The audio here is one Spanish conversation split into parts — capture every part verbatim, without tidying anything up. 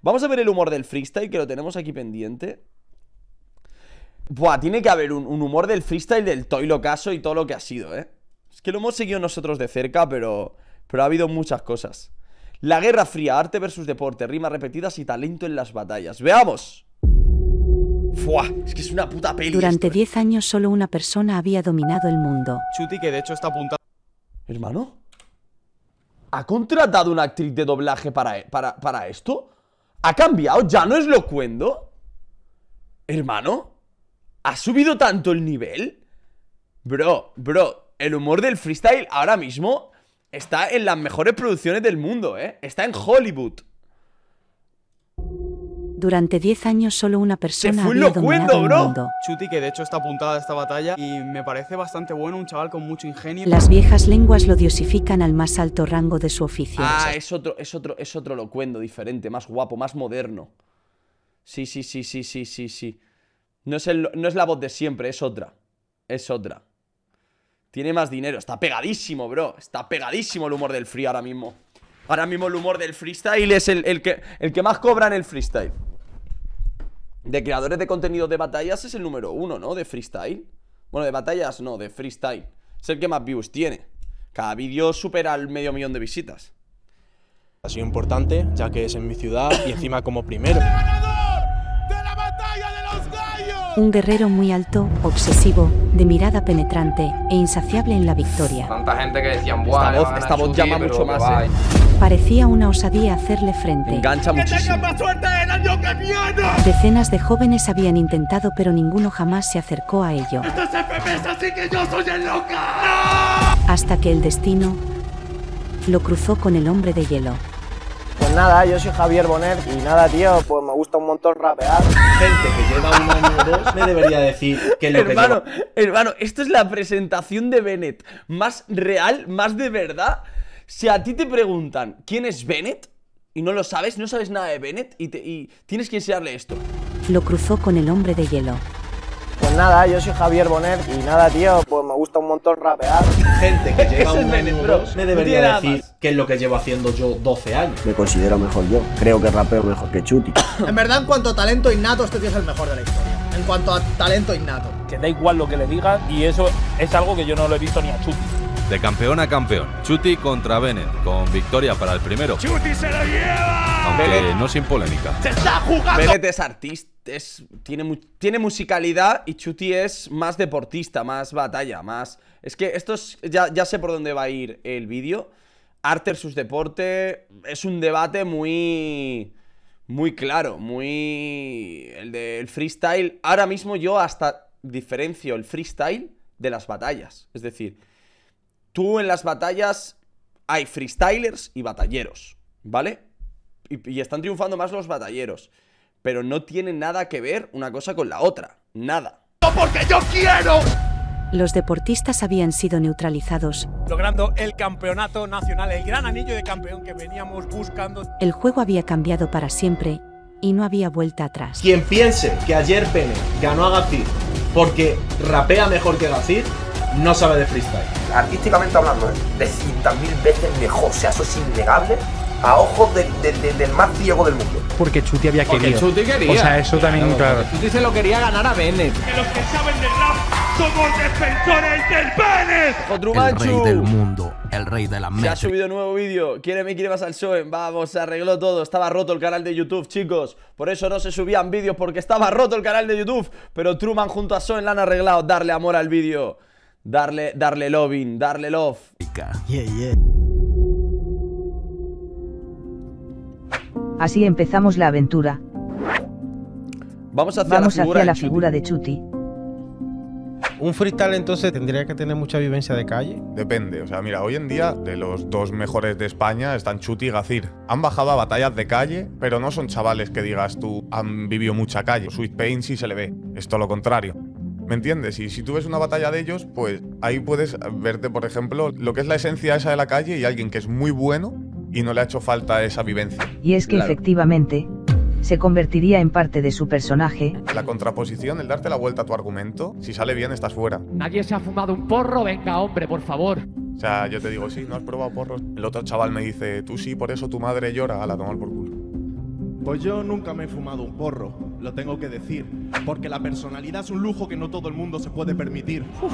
Vamos a ver el humor del freestyle, que lo tenemos aquí pendiente. Buah, tiene que haber un, un humor del freestyle del Toy Locaso y todo lo que ha sido, ¿eh? Es que lo hemos seguido nosotros de cerca, pero, pero ha habido muchas cosas. La Guerra Fría, arte versus deporte, rimas repetidas y talento en las batallas. ¡Veamos! ¡Fua! Es que es una puta peli. Durante diez años solo una persona había dominado el mundo. Chuti, que de hecho está apuntado. ¿Hermano? ¿Ha contratado una actriz de doblaje para, para, para esto? ¿Ha cambiado? ¿Ya no es Locuendo? ¿Hermano? ¿Ha subido tanto el nivel? Bro, bro, el humor del freestyle ahora mismo está en las mejores producciones del mundo, ¿eh? Está en Hollywood. Durante diez años solo una persona Se fue había Locuendo, dominado bro. el mundo. Chuti, que de hecho está apuntada a esta batalla y me parece bastante bueno, un chaval con mucho ingenio. Las viejas lenguas lo diosifican al más alto rango de su oficio. Ah, es otro, es otro, es otro Locuendo diferente, más guapo, más moderno. Sí, sí, sí, sí, sí, sí, sí. No es, el, no es la voz de siempre, es otra. Es otra. Tiene más dinero, está pegadísimo, bro. Está pegadísimo el humor del free ahora mismo. Ahora mismo el humor del freestyle es el, el, que, el que más cobra en el freestyle. De creadores de contenido de batallas es el número uno, ¿no? De freestyle. Bueno, de batallas no, de freestyle. Es el que más views tiene. Cada vídeo supera el medio millón de visitas. Ha sido importante, ya que es en mi ciudad y encima como primero. Un guerrero muy alto, obsesivo, de mirada penetrante e insaciable en la victoria. Tanta gente que decían, buah, Esta voz, esta voz llama mucho más, eh. Parecía una osadía hacerle frente. Engancha muchísimo. Decenas de jóvenes habían intentado, pero ninguno jamás se acercó a ello. Hasta que el destino lo cruzó con el hombre de hielo. Pues nada, yo soy Javier Bonet y nada, tío, pues me gusta un montón rapear. Gente que lleva un año o dos me debería decir que lo hermano, que lleva... hermano, esto es la presentación de Bennett más real, más de verdad. Si a ti te preguntan quién es Bennett y no lo sabes, no sabes nada de Bennett y, te, y tienes que enseñarle esto. Lo cruzó con el hombre de hielo. Pues nada, yo soy Javier Bonet y nada, tío, pues me gusta un montón rapear. Gente que lleva un Bennett, año o bro. dos me No debería tiene nada decir más. que es lo que llevo haciendo yo doce años. Me considero mejor yo, creo que rapeo mejor que Chuti. En verdad, en cuanto a talento innato, este tío es el mejor de la historia. En cuanto a talento innato. Que da igual lo que le digan y eso es algo que yo no lo he visto ni a Chuti. De campeón a campeón, Chuti contra Bennett, con victoria para el primero. ¡Chuti se lo lleva! Aunque Bennett. no sin polémica. ¡Se está jugando! Bennett es artista, es, tiene, mu tiene musicalidad y Chuti es más deportista, más batalla, más... Es que esto es... Ya, ya sé por dónde va a ir el vídeo. Arte versus deporte es un debate muy... Muy claro, muy... El del freestyle. Ahora mismo yo hasta diferencio el freestyle de las batallas. Es decir, tú en las batallas hay freestylers y batalleros, ¿vale? Y, y están triunfando más los batalleros. Pero no tiene nada que ver una cosa con la otra. Nada. ¡Porque yo quiero! Los deportistas habían sido neutralizados. Logrando el campeonato nacional, el gran anillo de campeón que veníamos buscando. El juego había cambiado para siempre y no había vuelta atrás. Quien piense que ayer Bennett ganó a Gazir porque rapea mejor que Gazir, no sabe de freestyle. Artísticamente hablando, de cientos mil veces mejor, o sea, eso es innegable a ojos de, de, de, del más ciego del mundo. Porque Chuti había Porque querido. Chuti quería. O sea, eso también, claro. Chuti se lo quería ganar a Bennett. Que los que saben del rap somos defensores del Bennett. ¡Jotrumanchu! El rey del mundo, el rey de la Se ha mente. subido nuevo vídeo. Quiere me quiere más al Soen. Vamos, se arregló todo. Estaba roto el canal de YouTube, chicos. Por eso no se subían vídeos, porque estaba roto el canal de YouTube. Pero Truman junto a Soen la han arreglado. Darle amor al vídeo. Darle, darle loving, darle love. Yeah, yeah. Así empezamos la aventura. Vamos hacia Vamos la figura, hacia la de, Chuti. figura de Chuti. Un freestyle entonces tendría que tener mucha vivencia de calle. Depende, o sea, mira, hoy en día de los dos mejores de España están Chuti y Gazir. Han bajado a batallas de calle, pero no son chavales que digas tú han vivido mucha calle. Sweet Pain sí se le ve, es todo lo contrario. ¿Me entiendes? Y si tú ves una batalla de ellos, pues ahí puedes verte, por ejemplo, lo que es la esencia esa de la calle y alguien que es muy bueno y no le ha hecho falta esa vivencia. Y es que Claro. efectivamente, se convertiría en parte de su personaje. La contraposición, el darte la vuelta a tu argumento, si sale bien estás fuera. ¿Nadie se ha fumado un porro? Venga, hombre, por favor. O sea, yo te digo, sí, ¿no has probado porros? El otro chaval me dice, tú sí, por eso tu madre llora, a la tomar por culo. Pues yo nunca me he fumado un porro, lo tengo que decir. Porque la personalidad es un lujo que no todo el mundo se puede permitir. Uf.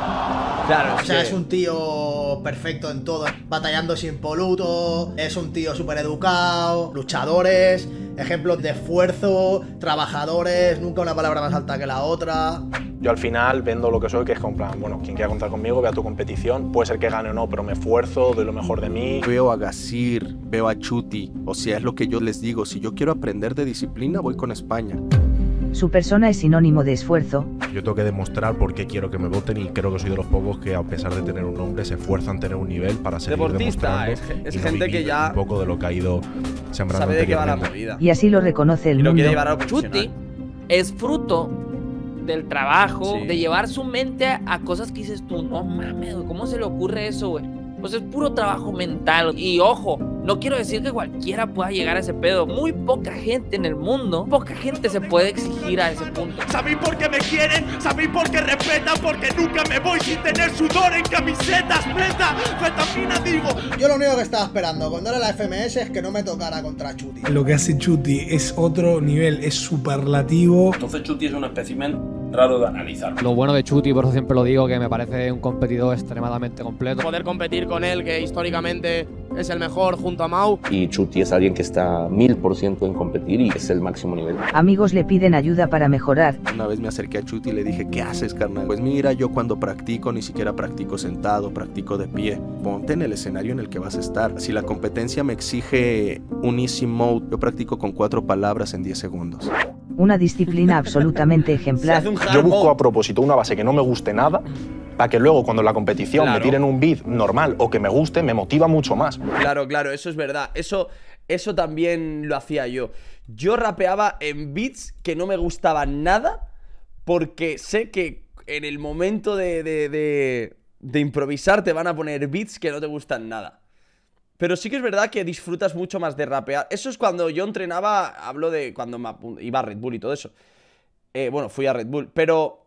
Claro, o sea, es un tío perfecto en todo. Batallando sin poluto, es un tío súper educado, luchadores, ejemplos de esfuerzo, trabajadores, nunca una palabra más alta que la otra. Yo al final vendo lo que soy, que es como plan, bueno, quien quiera contar conmigo, vea tu competición, puede ser que gane o no, pero me esfuerzo, doy lo mejor de mí. Veo a Gazir, veo a Chuti, o sea, es lo que yo les digo, si yo quiero aprender de disciplina, voy con España. Su persona es sinónimo de esfuerzo. Yo tengo que demostrar por qué quiero que me voten y creo que soy de los pocos que, a pesar de tener un nombre, se esfuerzan en tener un nivel para seguir deportista, demostrando. es, es y no gente que ya un poco de lo que ha ido sembrando sabe de qué va la anteriormente. movida. Y así lo reconoce el Y lo mundo. quiere llevar a Chuti es fruto del trabajo, Sí. de llevar su mente a cosas que dices tú, no mames, güey, ¿cómo se le ocurre eso, güey? Pues es puro trabajo mental. Y ojo, no quiero decir que cualquiera pueda llegar a ese pedo. Muy poca gente en el mundo, poca gente se puede exigir a ese punto. ¿Sabéis por qué me quieren? ¿Sabéis por qué respetan? Porque nunca me voy sin tener sudor en camisetas, meta, fetamina, digo. Yo lo único que estaba esperando cuando era la F M S es que no me tocara contra Chuti. Lo que hace Chuti es otro nivel, es superlativo. Entonces Chuti es un espécimen raro de analizar. Lo bueno de Chuti, por eso siempre lo digo, que me parece un competidor extremadamente completo. Poder competir con él, que históricamente es el mejor junto a Mau. Y Chuti es alguien que está mil por ciento en competir y es el máximo nivel. Amigos le piden ayuda para mejorar. Una vez me acerqué a Chuti y le dije, ¿qué haces, carnal? Pues mira, yo cuando practico ni siquiera practico sentado, practico de pie. Ponte en el escenario en el que vas a estar. Si la competencia me exige un easy mode, yo practico con cuatro palabras en diez segundos. Una disciplina absolutamente ejemplar. Yo busco a propósito una base que no me guste nada, para que luego cuando en la competición Claro. me tiren un beat normal o que me guste, me motiva mucho más. Claro, claro, eso es verdad. Eso, eso también lo hacía yo. Yo rapeaba en beats que no me gustaban nada porque sé que en el momento de, de, de, de improvisar te van a poner beats que no te gustan nada. Pero sí que es verdad que disfrutas mucho más de rapear. Eso es cuando yo entrenaba, hablo de cuando me apu- iba a Red Bull y todo eso. Eh, bueno, fui a Red Bull. Pero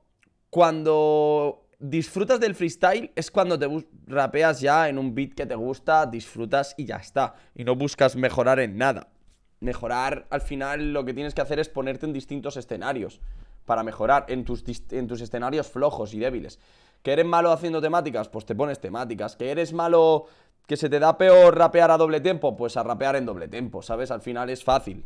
cuando disfrutas del freestyle es cuando te rapeas ya en un beat que te gusta, disfrutas y ya está. Y no buscas mejorar en nada. Mejorar, al final, lo que tienes que hacer es ponerte en distintos escenarios para mejorar en tus, en tus escenarios flojos y débiles. ¿Que eres malo haciendo temáticas? Pues te pones temáticas. ¿Que eres malo, que se te da peor rapear a doble tempo? Pues a rapear en doble tempo, ¿sabes? Al final es fácil.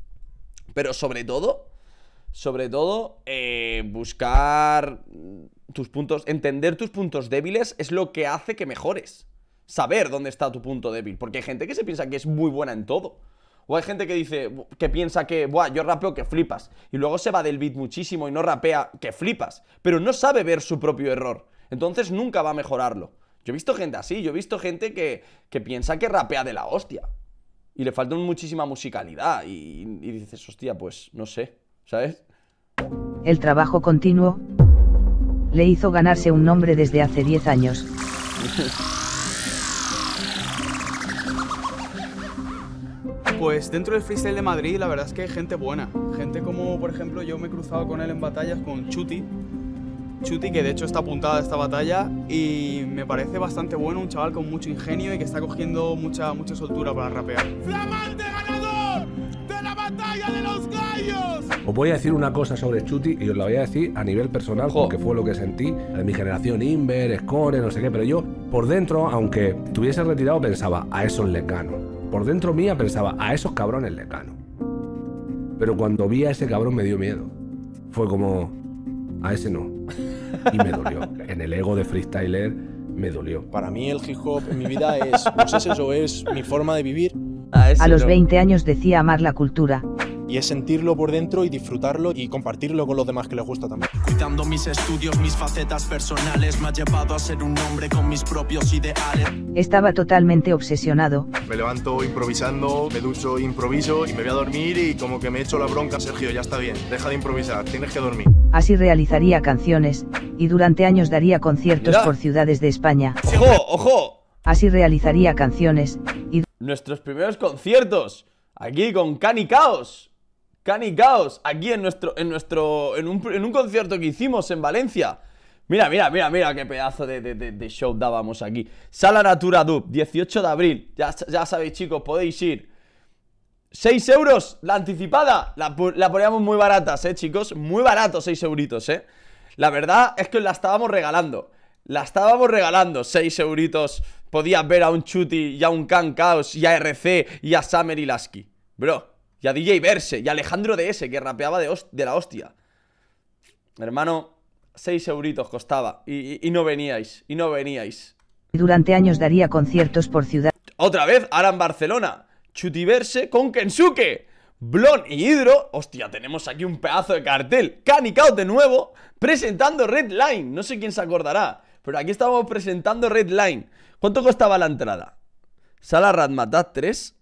Pero sobre todo, sobre todo, eh, buscar tus puntos, entender tus puntos débiles es lo que hace que mejores. Saber dónde está tu punto débil. Porque hay gente que se piensa que es muy buena en todo. O hay gente que dice, que piensa que, buah, yo rapeo que flipas. Y luego se va del beat muchísimo y no rapea que flipas. Pero no sabe ver su propio error. Entonces nunca va a mejorarlo. Yo he visto gente así, yo he visto gente que, que piensa que rapea de la hostia. Y le falta muchísima musicalidad. Y, y dices, hostia, pues no sé, ¿sabes? El trabajo continuo le hizo ganarse un nombre desde hace diez años. Pues dentro del freestyle de Madrid la verdad es que hay gente buena. Gente como, por ejemplo, yo me he cruzado con él en batallas con Chuti. Chuti, que de hecho está apuntada a esta batalla y me parece bastante bueno, un chaval con mucho ingenio y que está cogiendo mucha, mucha soltura para rapear. ¡Flamante ganador de la batalla de los gallos! Os voy a decir una cosa sobre Chuti y os la voy a decir a nivel personal porque fue lo que sentí de mi generación, Inver, Score, no sé qué, pero yo por dentro, aunque estuviese retirado, pensaba, a esos les gano. Por dentro mía pensaba, a esos cabrones les gano. Pero cuando vi a ese cabrón me dio miedo. Fue como, a ese no. Y me dolió. En el ego de freestyler me dolió. Para mí el hip hop en mi vida es, pues es eso, es mi forma de vivir. A los veinte años decía amar la cultura. Y es sentirlo por dentro y disfrutarlo y compartirlo con los demás que les gusta también. Cuidando mis estudios, mis facetas personales, me ha llevado a ser un hombre con mis propios ideales. Estaba totalmente obsesionado. Me levanto improvisando, me ducho, improviso y me voy a dormir y como que me echo la bronca. Sergio, ya está bien, deja de improvisar, tienes que dormir. Así realizaría canciones, y durante años daría conciertos Mira. por ciudades de España. ¡Ojo, ojo! Así realizaría canciones, y... Nuestros primeros conciertos, aquí con Cani Caos. Cani Caos, aquí en nuestro, en nuestro, en un, en un concierto que hicimos en Valencia. Mira, mira, mira, mira qué pedazo de, de, de, de show dábamos aquí. Sala Natura Dub, dieciocho de abril. Ya, ya sabéis, chicos, podéis ir. seis euros, la anticipada. La, la poníamos muy baratas, eh, chicos. Muy barato, seis euritos, eh. La verdad es que la estábamos regalando. La estábamos regalando, seis euritos. Podías ver a un Chuty y a un Can Chaos y a R C y a Summer y Lasky. Bro, y a D J Verse y a Alejandro D S, que rapeaba de, de la hostia. Hermano, seis euritos costaba. Y, y, y no veníais, y no veníais. Durante años daría conciertos por ciudad. Otra vez, ahora en Barcelona. Chuty Verse con Kensuke, Blon y Hydro. Hostia, tenemos aquí un pedazo de cartel. Canicao de nuevo, presentando Red Line. No sé quién se acordará, pero aquí estábamos presentando Red Line. ¿Cuánto costaba la entrada? Sala Razmataz tres.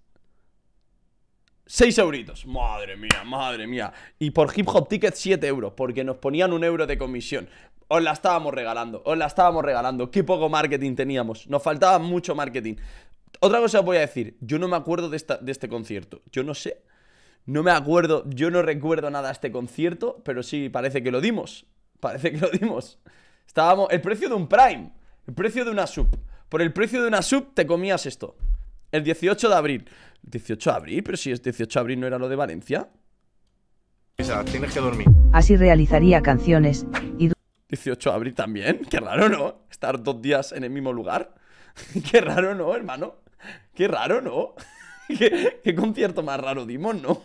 seis euritos. Madre mía, madre mía. Y por Hip Hop Ticket siete euros, porque nos ponían un euro de comisión. Os la estábamos regalando, os la estábamos regalando. Qué poco marketing teníamos. Nos faltaba mucho marketing. Otra cosa os voy a decir. Yo no me acuerdo de, esta, de este concierto. Yo no sé. No me acuerdo, yo no recuerdo nada de este concierto, pero sí, parece que lo dimos. Parece que lo dimos. Estábamos... El precio de un Prime. El precio de una sub. Por el precio de una sub te comías esto. El dieciocho de abril. ¿dieciocho de abril? Pero si es dieciocho de abril, ¿no era lo de Valencia? Tienes que dormir. Así realizaría canciones y... dieciocho de abril también. Qué raro, ¿no? Estar dos días en el mismo lugar. Qué raro, ¿no, hermano? Qué raro, ¿no? ¿Qué, qué concierto más raro dimos, ¿no?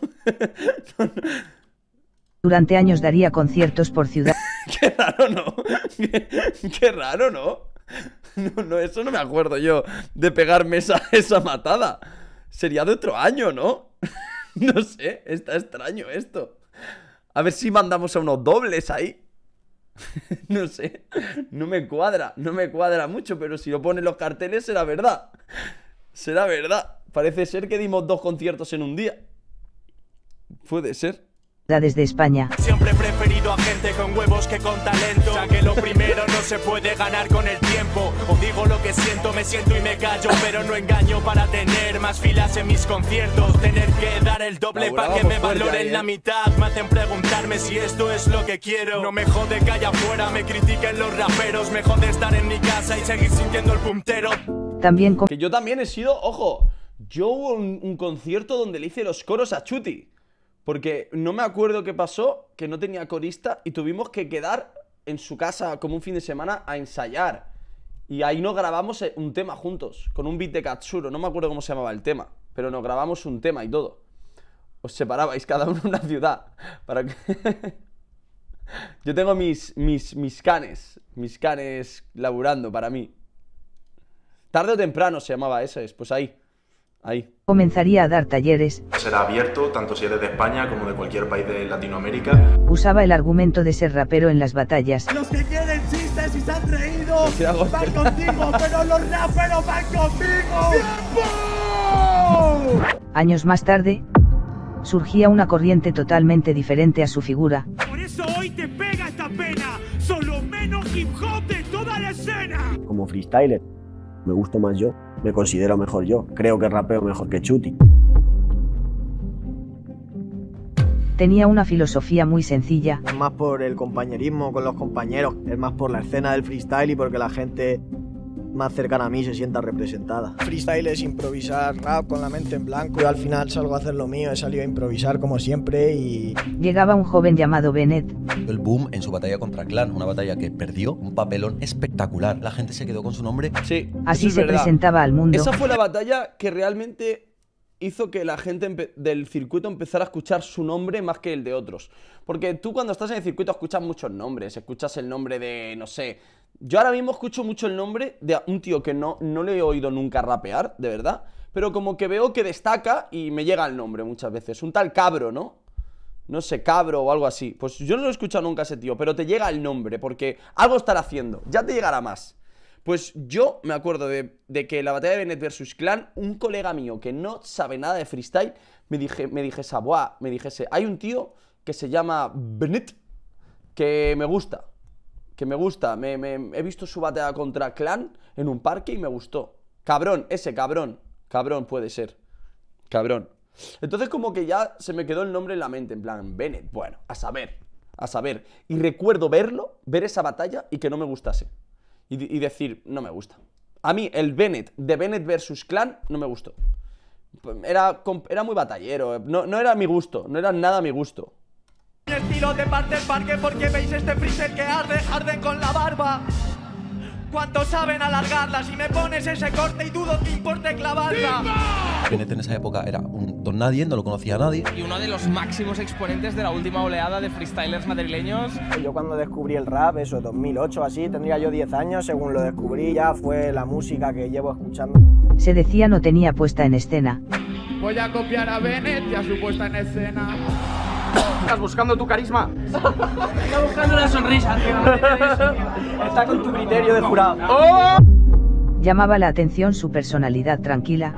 Durante años daría conciertos por ciudad. Qué raro, ¿no? Qué, qué raro, ¿no? No, no, eso no me acuerdo yo de pegarme esa, esa matada. Sería de otro año, ¿no? No sé, está extraño esto. A ver si mandamos a unos dobles ahí. No sé, no me cuadra, no me cuadra mucho, pero si lo ponen los carteles será verdad. Será verdad. Parece ser que dimos dos conciertos en un día. Puede ser. Desde España. Siempre he preferido a gente con huevos que con talento, ya que lo primero no se puede ganar con el tiempo. Os digo lo que siento, me siento y me callo, pero no engaño para tener más filas en mis conciertos. Tener que dar el doble para que me valoren la mitad. Me hacen preguntarme si esto es lo que quiero. No me jode que allá afuera me critiquen los raperos. Me jode estar en mi casa y seguir sintiendo el puntero. También con... Que yo también he sido, ojo, yo hubo un, un concierto donde le hice los coros a Chuty. Porque no me acuerdo qué pasó, que no tenía corista y tuvimos que quedar en su casa como un fin de semana a ensayar. Y ahí nos grabamos un tema juntos, con un beat de Katsuro. No me acuerdo cómo se llamaba el tema, pero nos grabamos un tema y todo. Os separabais cada uno en una ciudad. Para que... Yo tengo mis, mis, mis canes, mis canes laburando para mí. Tarde o temprano se llamaba ese, pues ahí. Ahí. Comenzaría a dar talleres. Será abierto, tanto si eres de España como de cualquier país de Latinoamérica. Usaba el argumento de ser rapero en las batallas. Los que quieren chistes y se han reído van contigo, pero los raperos van conmigo. ¡Tiempo! Años más tarde, surgía una corriente totalmente diferente a su figura. Por eso hoy te pega esta pena. Son los menos hip hop de toda la escena. Como freestyler, me gusto más yo. Me considero mejor yo. Creo que rapeo mejor que Chuty. Tenía una filosofía muy sencilla. Es más por el compañerismo con los compañeros. Es más por la escena del freestyle y porque la gente más cercana a mí se sienta representada. Freestyle es improvisar rap con la mente en blanco. Yo al final salgo a hacer lo mío. He salido a improvisar como siempre y... Llegaba un joven llamado Bennett. El boom en su batalla contra Clan, una batalla que perdió, un papelón espectacular. La gente se quedó con su nombre. Sí, así es se verdad. presentaba al mundo. Esa fue la batalla que realmente hizo que la gente del circuito empezara a escuchar su nombre más que el de otros. Porque tú cuando estás en el circuito escuchas muchos nombres. Escuchas el nombre de, no sé... Yo ahora mismo escucho mucho el nombre de un tío que no, no le he oído nunca rapear, de verdad. Pero como que veo que destaca y me llega el nombre muchas veces. Un tal Cabro, ¿no? No sé, Cabro o algo así. Pues yo no lo he escuchado nunca a ese tío, pero te llega el nombre porque algo estará haciendo. Ya te llegará más. Pues yo me acuerdo de, de que la batalla de Bennett versus Clan, un colega mío que no sabe nada de freestyle, me, dije, me dijese, buah, me dijese, hay un tío que se llama Bennett que me gusta. Que me gusta, me, me, he visto su batalla contra Clan en un parque y me gustó. Cabrón, ese cabrón. Cabrón puede ser. Cabrón. Entonces como que ya se me quedó el nombre en la mente. En plan, Bennett, bueno, a saber. A saber. Y recuerdo verlo, ver esa batalla y que no me gustase. Y, y decir, no me gusta. A mí el Bennett de Bennett versus Clan no me gustó. Era, era muy batallero. No, no era mi gusto. No era nada mi gusto. El tiro de parte el parque porque veis este freestyle que arde, arden con la barba. ¿Cuántos saben alargarla? Si me pones ese corte y dudo que importe clavarla. Bennett en esa época era un don nadie, no lo conocía a nadie. Y uno de los máximos exponentes de la última oleada de freestylers madrileños. Yo cuando descubrí el rap, eso, dos mil ocho así, tendría yo diez años, según lo descubrí ya fue la música que llevo escuchando. Se decía no tenía puesta en escena. Voy a copiar a Bennett y a su puesta en escena. ¿Estás buscando tu carisma? Está buscando una sonrisa, tío. Está con tu criterio de jurado. ¡Oh! Llamaba la atención su personalidad tranquila.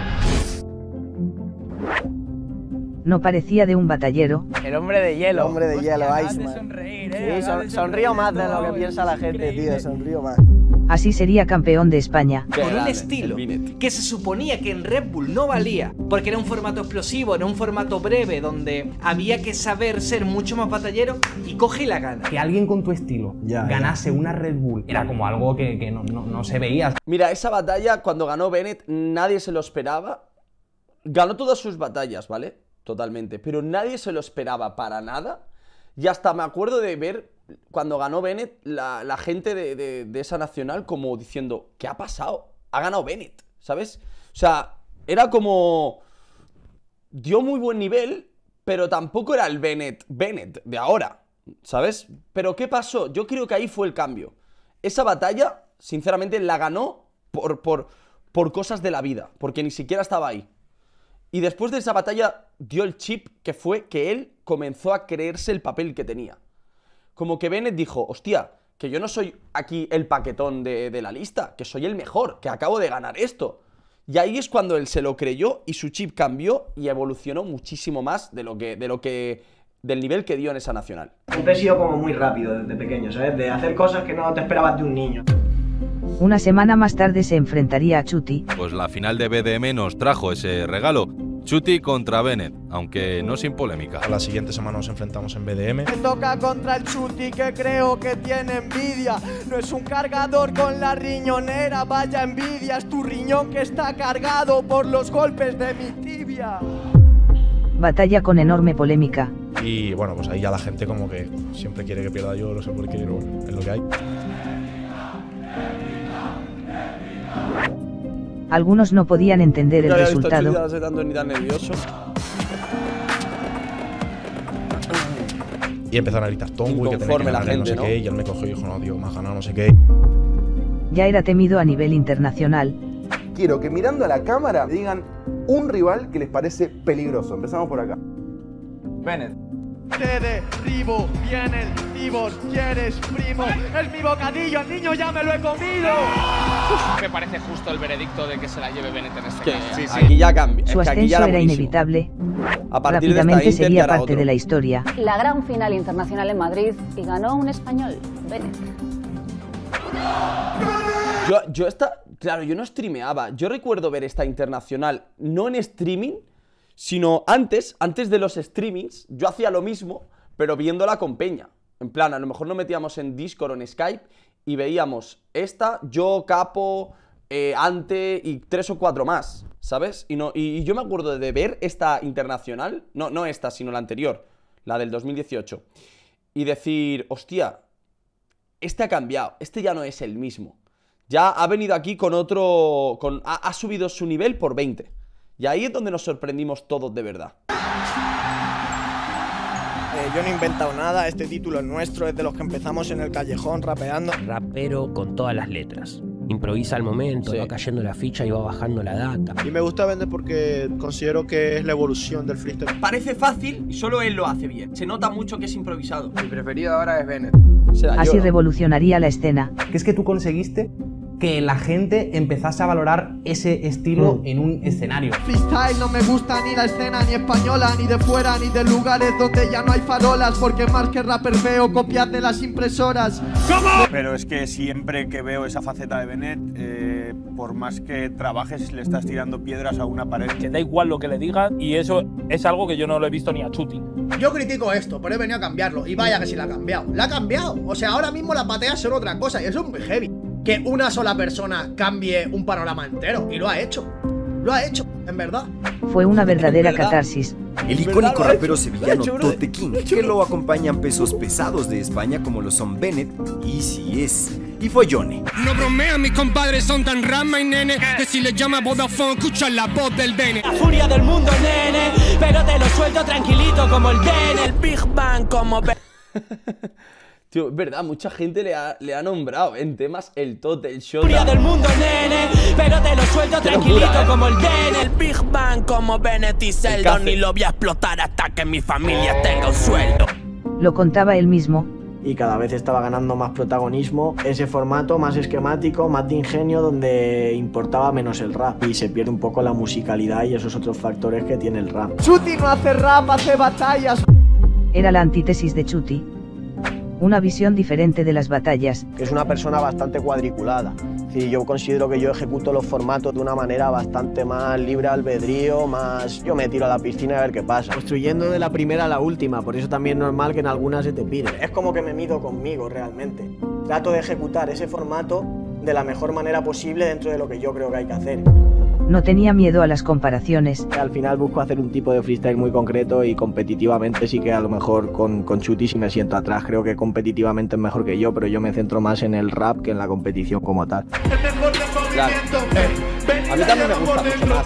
No parecía de un batallero. El hombre de hielo. El hombre de hielo, Iceman. Sonreír, Sí, ¿eh? son, sonrío más de lo que piensa la gente, tío, sonrío más. Así sería campeón de España. Con un estilo que se suponía que en Red Bull no valía, porque era un formato explosivo, era un formato breve, donde había que saber ser mucho más batallero, y coge y la gana. Que alguien con tu estilo Ya, ganase una Red Bull era como algo que, que no, no, no se veía. Mira, esa batalla, cuando ganó Bennett, nadie se lo esperaba. Ganó todas sus batallas, ¿vale? Totalmente. Pero nadie se lo esperaba para nada. Y hasta me acuerdo de ver, cuando ganó Bennett, la, la gente de, de, de esa nacional como diciendo, ¿qué ha pasado? Ha ganado Bennett, ¿sabes? O sea, era como... Dio muy buen nivel, pero tampoco era el Bennett Bennett de ahora, ¿sabes? Pero ¿qué pasó? Yo creo que ahí fue el cambio. Esa batalla, sinceramente, la ganó por, por, por cosas de la vida, porque ni siquiera estaba ahí. Y después de esa batalla dio el chip que fue que él comenzó a creerse el papel que tenía. Como que Bennett dijo, hostia, que yo no soy aquí el paquetón de, de la lista, que soy el mejor, que acabo de ganar esto. Y ahí es cuando él se lo creyó y su chip cambió y evolucionó muchísimo más de lo que, de lo que, del nivel que dio en esa nacional. Siempre he sido como muy rápido desde pequeño, ¿sabes? De hacer cosas que no te esperabas de un niño. Una semana más tarde se enfrentaría a Chuty. Pues la final de B D M nos trajo ese regalo. Chuty contra Bennett, aunque no sin polémica. La siguiente semana nos enfrentamos en B D M. Me toca contra el Chuty que creo que tiene envidia. No es un cargador con la riñonera, vaya envidia. Es tu riñón que está cargado por los golpes de mi tibia. Batalla con enorme polémica. Y bueno, pues ahí ya la gente como que siempre quiere que pierda yo, no sé por qué, pero bueno, es lo que hay. Algunos no podían entender el No había resultado. visto Chuty tanto ni tan nervioso. Y empezaron a gritar Tongu y que tenía que Inconforme la ganar, no gente, sé ¿no? qué. Y él me cogió y dijo, no, tío, me has ganado, no sé qué. Ya era temido a nivel internacional. Quiero que mirando a la cámara me digan un rival que les parece peligroso. Empezamos por acá. Bennett. Te derribo, viene el tibor, quieres primo. Es mi bocadillo, el niño ya me lo he comido. Me parece justo el veredicto de que se la lleve Bennett en este Que caso. sí, sí. Aquí ya cambia. Su Es que aquí ascenso ya era era buenísimo. inevitable. A partir de esta Rápidamente Inter sería ya era parte otro. de la historia. La gran final internacional en Madrid y ganó un español, Bennett. Yo, yo esta, claro, yo no streameaba. Yo recuerdo ver esta internacional no en streaming, sino antes, antes de los streamings, yo hacía lo mismo, pero viéndola con Peña. En plan, a lo mejor nos metíamos en Discord o en Skype y veíamos esta, yo, Capo, eh, Ante y tres o cuatro más, ¿sabes? Y, no, y, y yo me acuerdo de ver esta internacional, no, no esta, sino la anterior, la del dos mil dieciocho, y decir, hostia, este ha cambiado, este ya no es el mismo. Ya ha venido aquí con otro... Con, ha, ha subido su nivel por veinte. Y ahí es donde nos sorprendimos todos de verdad. Eh, yo no he inventado nada, este título es nuestro, es de los que empezamos en el callejón rapeando. Rapero con todas las letras. Improvisa al momento, Sí. va cayendo la ficha y va bajando la data. Y me gusta Bennett porque considero que es la evolución del freestyle. Parece fácil y solo él lo hace bien. Se nota mucho que es improvisado. Mi preferido ahora es Bennett. Así revolucionaría la escena. Que es que tú conseguiste que la gente empezase a valorar ese estilo en un escenario. Freestyle no me gusta ni la escena ni española, ni de fuera, ni de lugares donde ya no hay farolas, porque más que rapper veo copias de las impresoras. ¿Cómo? Pero es que siempre que veo esa faceta de Bennett, eh, por más que trabajes, le estás tirando piedras a una pared. Que da igual lo que le digan y eso es algo que yo no lo he visto ni a Chuty. Yo critico esto, pero he venido a cambiarlo. Y vaya que si la ha cambiado. La ha cambiado. O sea, ahora mismo las batallas son otra cosa y eso es muy heavy. Que una sola persona cambie un panorama entero. Y lo ha hecho. Lo ha hecho. en verdad. Fue una verdadera catarsis. El icónico rapero sevillano Tote King, que lo acompañan pesos pesados de España como lo son Bennett y Easy S. Y Follone. No bromean, mis compadres son tan rama y nene, que si les llama Vodafone, escuchan la voz del Bene. La furia del mundo, nene, pero te lo suelto tranquilito como el Bene. El Big Bang como Bene. Tío, es verdad, mucha gente le ha, le ha nombrado en temas el Tote, el Shota. Furia del mundo, nene, pero te lo suelto tranquilito locura, ¿eh? Como el Bene. El Big Bang como Bennett y Sheldon. Y lo voy a explotar hasta que mi familia tenga un sueldo. Lo contaba él mismo. Y cada vez estaba ganando más protagonismo ese formato más esquemático, más de ingenio, donde importaba menos el rap y se pierde un poco la musicalidad y esos otros factores que tiene el rap. Chuti no hace rap, hace batallas. Era la antítesis de Chuti. Una visión diferente de las batallas. Es una persona bastante cuadriculada. Es decir, yo considero que yo ejecuto los formatos de una manera bastante más libre albedrío, más yo me tiro a la piscina a ver qué pasa. Construyendo de la primera a la última, por eso también es normal que en algunas se te pide. Es como que me mido conmigo realmente. Trato de ejecutar ese formato de la mejor manera posible dentro de lo que yo creo que hay que hacer. No tenía miedo a las comparaciones. Al final busco hacer un tipo de freestyle muy concreto y competitivamente sí que a lo mejor con, con Chuti sí me siento atrás. Creo que competitivamente es mejor que yo, pero yo me centro más en el rap que en la competición como tal. Claro. A mí también me gusta mucho más.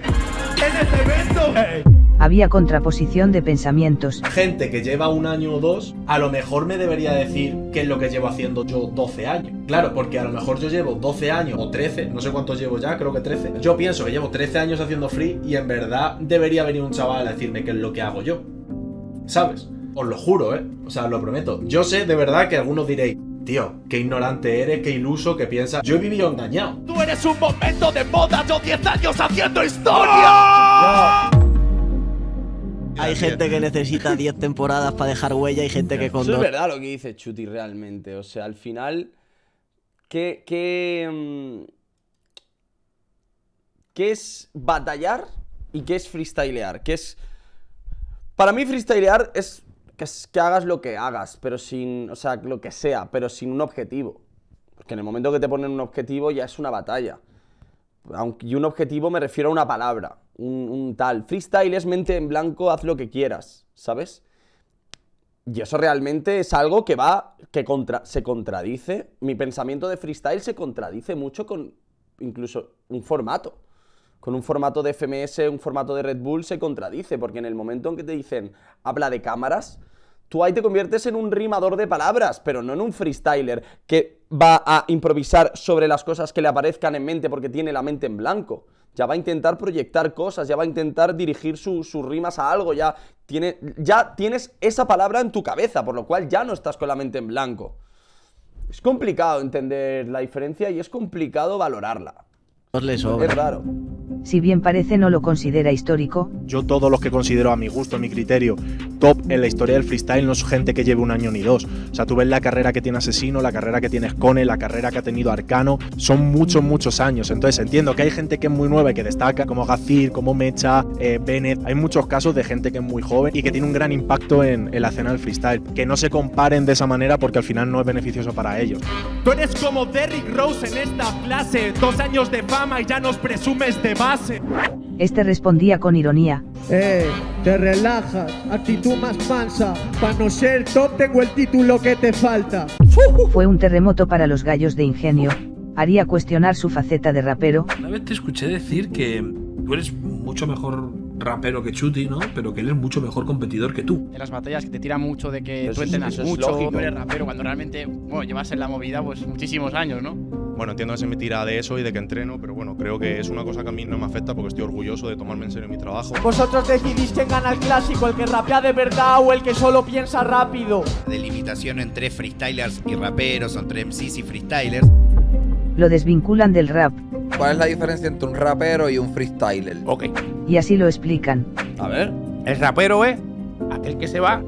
Había contraposición de pensamientos. Gente que lleva un año o dos, a lo mejor me debería decir qué es lo que llevo haciendo yo doce años. Claro, porque a lo mejor yo llevo doce años o trece, no sé cuántos llevo ya, creo que trece. Yo pienso que llevo trece años haciendo free y en verdad debería venir un chaval a decirme qué es lo que hago yo. ¿Sabes? Os lo juro, ¿eh? O sea, os lo prometo. Yo sé de verdad que algunos diréis, tío, qué ignorante eres, qué iluso, qué piensas. Yo he vivido engañado. Tú eres un momento de moda, yo diez años haciendo historia. ¡Oh! Hay gente que necesita diez temporadas para dejar huella y gente que con Eso dos... es verdad lo que dice Chuti realmente. O sea, al final, ¿qué, qué, qué es batallar y qué es freestylear? ¿Qué es... Para mí freestylear es que, es que hagas lo que hagas, pero sin... O sea, lo que sea, pero sin un objetivo. Porque en el momento que te ponen un objetivo ya es una batalla. Aunque, y un objetivo me refiero a una palabra, un, un tal. Freestyle es mente en blanco, haz lo que quieras, ¿sabes? Y eso realmente es algo que va, que contra, se contradice. Mi pensamiento de freestyle se contradice mucho con incluso un formato. Con un formato de F M S, un formato de Red Bull se contradice, porque en el momento en que te dicen habla de cámaras, tú ahí te conviertes en un rimador de palabras, pero no en un freestyler que va a improvisar sobre las cosas que le aparezcan en mente porque tiene la mente en blanco. Ya va a intentar proyectar cosas, ya va a intentar dirigir su, sus rimas a algo, ya, tiene, ya tienes esa palabra en tu cabeza, por lo cual ya no estás con la mente en blanco. Es complicado entender la diferencia y es complicado valorarla. Les sobra. Es raro. Si bien parece no lo considera histórico. Yo todos los que considero a mi gusto, a mi criterio, top en la historia del freestyle no es gente que lleve un año ni dos. O sea, tú ves la carrera que tiene Asesino, la carrera que tiene Skone, la carrera que ha tenido Arcano, son muchos, muchos años. Entonces entiendo que hay gente que es muy nueva y que destaca, como Gazir, como Mecha, eh, Bennett. Hay muchos casos de gente que es muy joven y que tiene un gran impacto en, en la escena del freestyle. Que no se comparen de esa manera porque al final no es beneficioso para ellos. Tú eres como Derrick Rose en esta clase, dos años de fama y ya nos presumes de base. Este respondía con ironía. Eh, te relajas, actitud más panza. Para no ser top tengo el título que te falta. Fue un terremoto para los gallos de ingenio. Haría cuestionar su faceta de rapero. Una vez te escuché decir que tú eres mucho mejor rapero que Chuti, ¿no? Pero que él es mucho mejor competidor que tú. En las batallas que te tiran mucho de que Eso tú entrenas es- eso es mucho, lógico. no eres rapero, cuando realmente, bueno, llevas en la movida pues muchísimos años, ¿no? Bueno, entiendo que se me tira de eso y de que entreno, pero bueno, creo que es una cosa que a mí no me afecta porque estoy orgulloso de tomarme en serio mi trabajo. Vosotros decidís quién gana el clásico, el que rapea de verdad o el que solo piensa rápido. Delimitación entre freestylers y raperos, entre M Cs y freestylers. Lo desvinculan del rap. ¿Cuál es la diferencia entre un rapero y un freestyler? Ok. Y así lo explican. A ver. El rapero es aquel que se va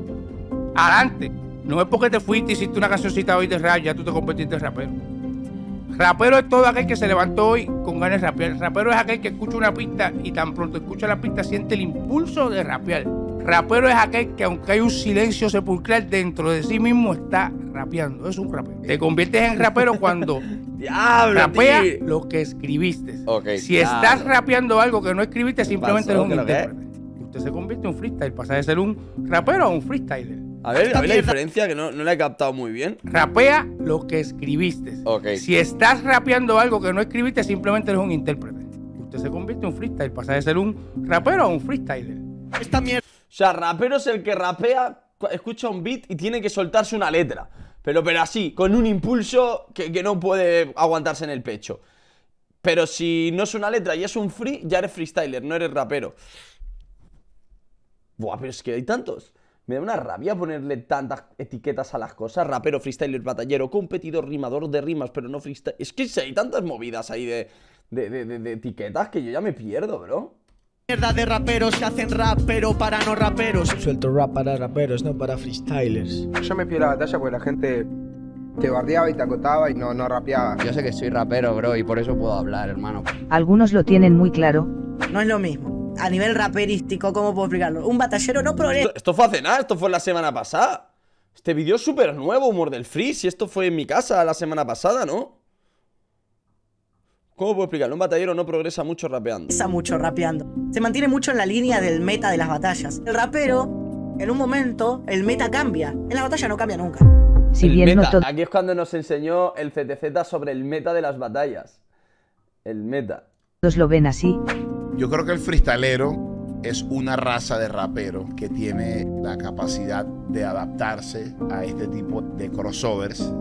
adelante. No es porque te fuiste y hiciste una cancioncita hoy de rap, ya tú te convertiste en rapero. Rapero es todo aquel que se levantó hoy con ganas de rapear. Rapero es aquel que escucha una pista y tan pronto escucha la pista siente el impulso de rapear. Rapero es aquel que aunque hay un silencio sepulcral dentro de sí mismo está rapeando, es un rapero. Te conviertes en rapero cuando Diablo, rapea tío. lo que escribiste. Ok. Si estás rapeando algo que no escribiste, simplemente eres un ¿Qué lo que es? intérprete. Usted se convierte en un freestyle, pasa de ser un rapero a un freestyler. A ver, a ver la diferencia que no, no la he captado muy bien. Rapea lo que escribiste. Ok. Si estás rapeando algo que no escribiste, simplemente eres un intérprete. Usted se convierte en un freestyle, pasa de ser un rapero a un freestyler. Esta mierda. O sea, rapero es el que rapea, escucha un beat y tiene que soltarse una letra. Pero, pero así, con un impulso que, que no puede aguantarse en el pecho. Pero si no es una letra y es un free, ya eres freestyler, no eres rapero. Buah, pero es que hay tantos. Me da una rabia ponerle tantas etiquetas a las cosas. Rapero, freestyler, batallero, competidor, rimador de rimas, pero no freestyle. Es que si hay tantas movidas ahí de, de, de, de, de etiquetas que yo ya me pierdo, bro. Mierda de raperos que hacen rap, pero para no raperos. Suelto rap para raperos, no para freestylers. Yo me fui a la batalla porque la gente te bardeaba y te acotaba y no, no rapeaba. Yo sé que soy rapero, bro, y por eso puedo hablar, hermano. Algunos lo tienen muy claro. No es lo mismo. A nivel raperístico, ¿cómo puedo explicarlo? Un batallero no progresa. Esto, esto fue hace nada, esto fue la semana pasada. Este vídeo es súper nuevo, humor del free. Si esto fue en mi casa la semana pasada, ¿no? ¿Cómo puedo explicarlo? Un batallero no progresa mucho rapeando. Progresa mucho rapeando. Se mantiene mucho en la línea del meta de las batallas. El rapero, en un momento, el meta cambia. En la batalla no cambia nunca. Si el bien meta. no todo... Aquí es cuando nos enseñó el C T Z sobre el meta de las batallas. El meta. Todos lo ven así. Yo creo que el freestalero es una raza de rapero que tiene la capacidad de adaptarse a este tipo de crossovers.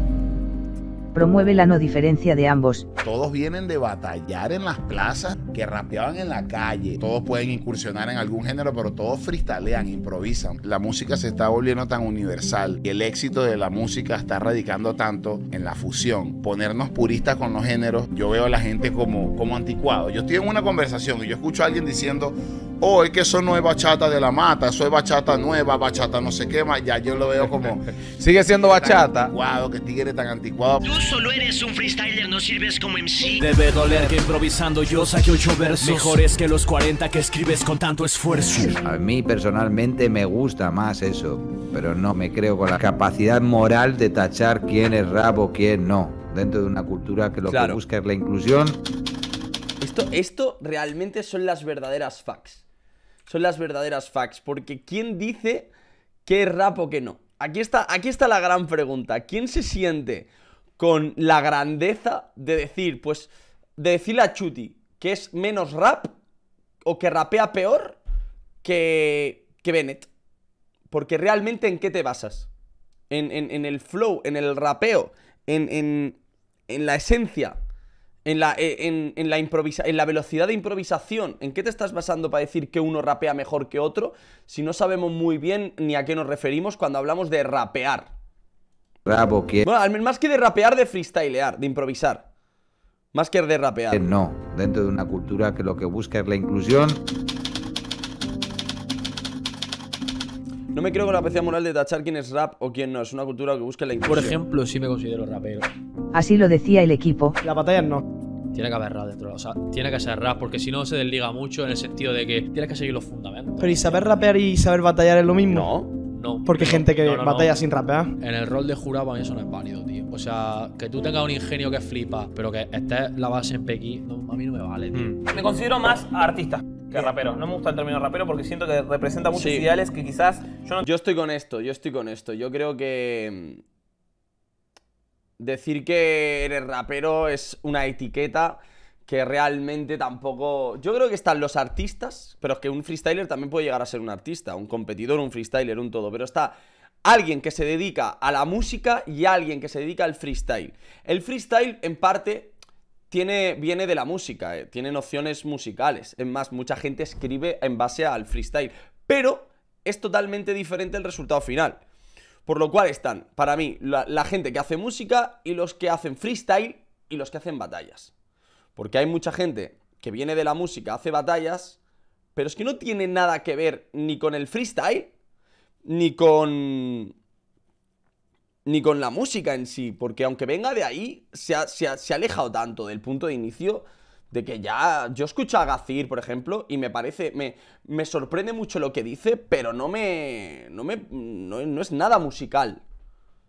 Promueve la no diferencia de ambos. Todos vienen de batallar en las plazas, que rapeaban en la calle. Todos pueden incursionar en algún género, pero todos freestylean, improvisan. La música se está volviendo tan universal y el éxito de la música está radicando tanto en la fusión. Ponernos puristas con los géneros, yo veo a la gente como, como anticuado. Yo estoy en una conversación y yo escucho a alguien diciendo, oh, es que eso no es bachata de la mata, eso es bachata nueva, bachata no sé qué más. Ya yo lo veo como... Sigue siendo bachata. Anticuado, que tigre tan anticuado. Tú solo eres un freestyler, no sirves como M C. Debe doler que improvisando yo saqué ocho versos mejores que los cuarenta que escribes con tanto esfuerzo. A mí personalmente me gusta más eso, pero no me creo con la capacidad moral de tachar quién es rap o quién no, dentro de una cultura que lo Claro. que busca es la inclusión. Esto, esto realmente son las verdaderas facts. Son las verdaderas facts. Porque ¿quién dice qué es rap o qué no? Aquí está, aquí está la gran pregunta. ¿Quién se siente con la grandeza de decir, pues, de decirle a Chuti que es menos rap o que rapea peor que, que Bennett? Porque realmente, ¿en qué te basas? En, en, en el flow, en el rapeo, en, en, en la esencia, en la, en, en, la improvisa en la velocidad de improvisación. ¿En qué te estás basando para decir que uno rapea mejor que otro si no sabemos muy bien ni a qué nos referimos cuando hablamos de rapear? Rap o quién Bueno, al menos más que de rapear, de freestylear, de improvisar. Más que de rapear. no, dentro de una cultura que lo que busca es la inclusión. No me creo con la capacidad moral de tachar quién es rap o quién no. Es una cultura que busca la inclusión. Por ejemplo, sí me considero rapero. Así lo decía el equipo. Las batallas no. Tiene que haber rap dentro, o sea, tiene que ser rap, porque si no se desliga mucho en el sentido de que tienes que seguir los fundamentos. Pero ¿y saber rapear y saber batallar es lo mismo? No. No. Porque hay no, gente que no, no, batalla no. sin rapear. En el rol de jurado para mí eso no es válido, tío. O sea, que tú tengas un ingenio que flipa, pero que estés la base en Pekín, no, a mí no me vale, tío. Me considero más artista que rapero. No me gusta el término rapero porque siento que representa muchos Sí. ideales que quizás yo no... Yo estoy con esto, yo estoy con esto. Yo creo que mm, decir que eres rapero es una etiqueta que realmente tampoco... Yo creo que están los artistas, pero es que un freestyler también puede llegar a ser un artista, un competidor, un freestyler, un todo. Pero está alguien que se dedica a la música y alguien que se dedica al freestyle. El freestyle, en parte, tiene, viene de la música, eh, tiene nociones musicales. Es más, mucha gente escribe en base al freestyle. Pero es totalmente diferente el resultado final. Por lo cual están, para mí, la, la gente que hace música y los que hacen freestyle y los que hacen batallas. Porque hay mucha gente que viene de la música, hace batallas, pero es que no tiene nada que ver ni con el freestyle, ni con... ni con la música en sí. Porque aunque venga de ahí, se ha, se ha, se ha alejado tanto del punto de inicio de que ya... Yo escucho a Gazir, por ejemplo, y me parece... Me, me sorprende mucho lo que dice, pero no me... No, me no, no es nada musical.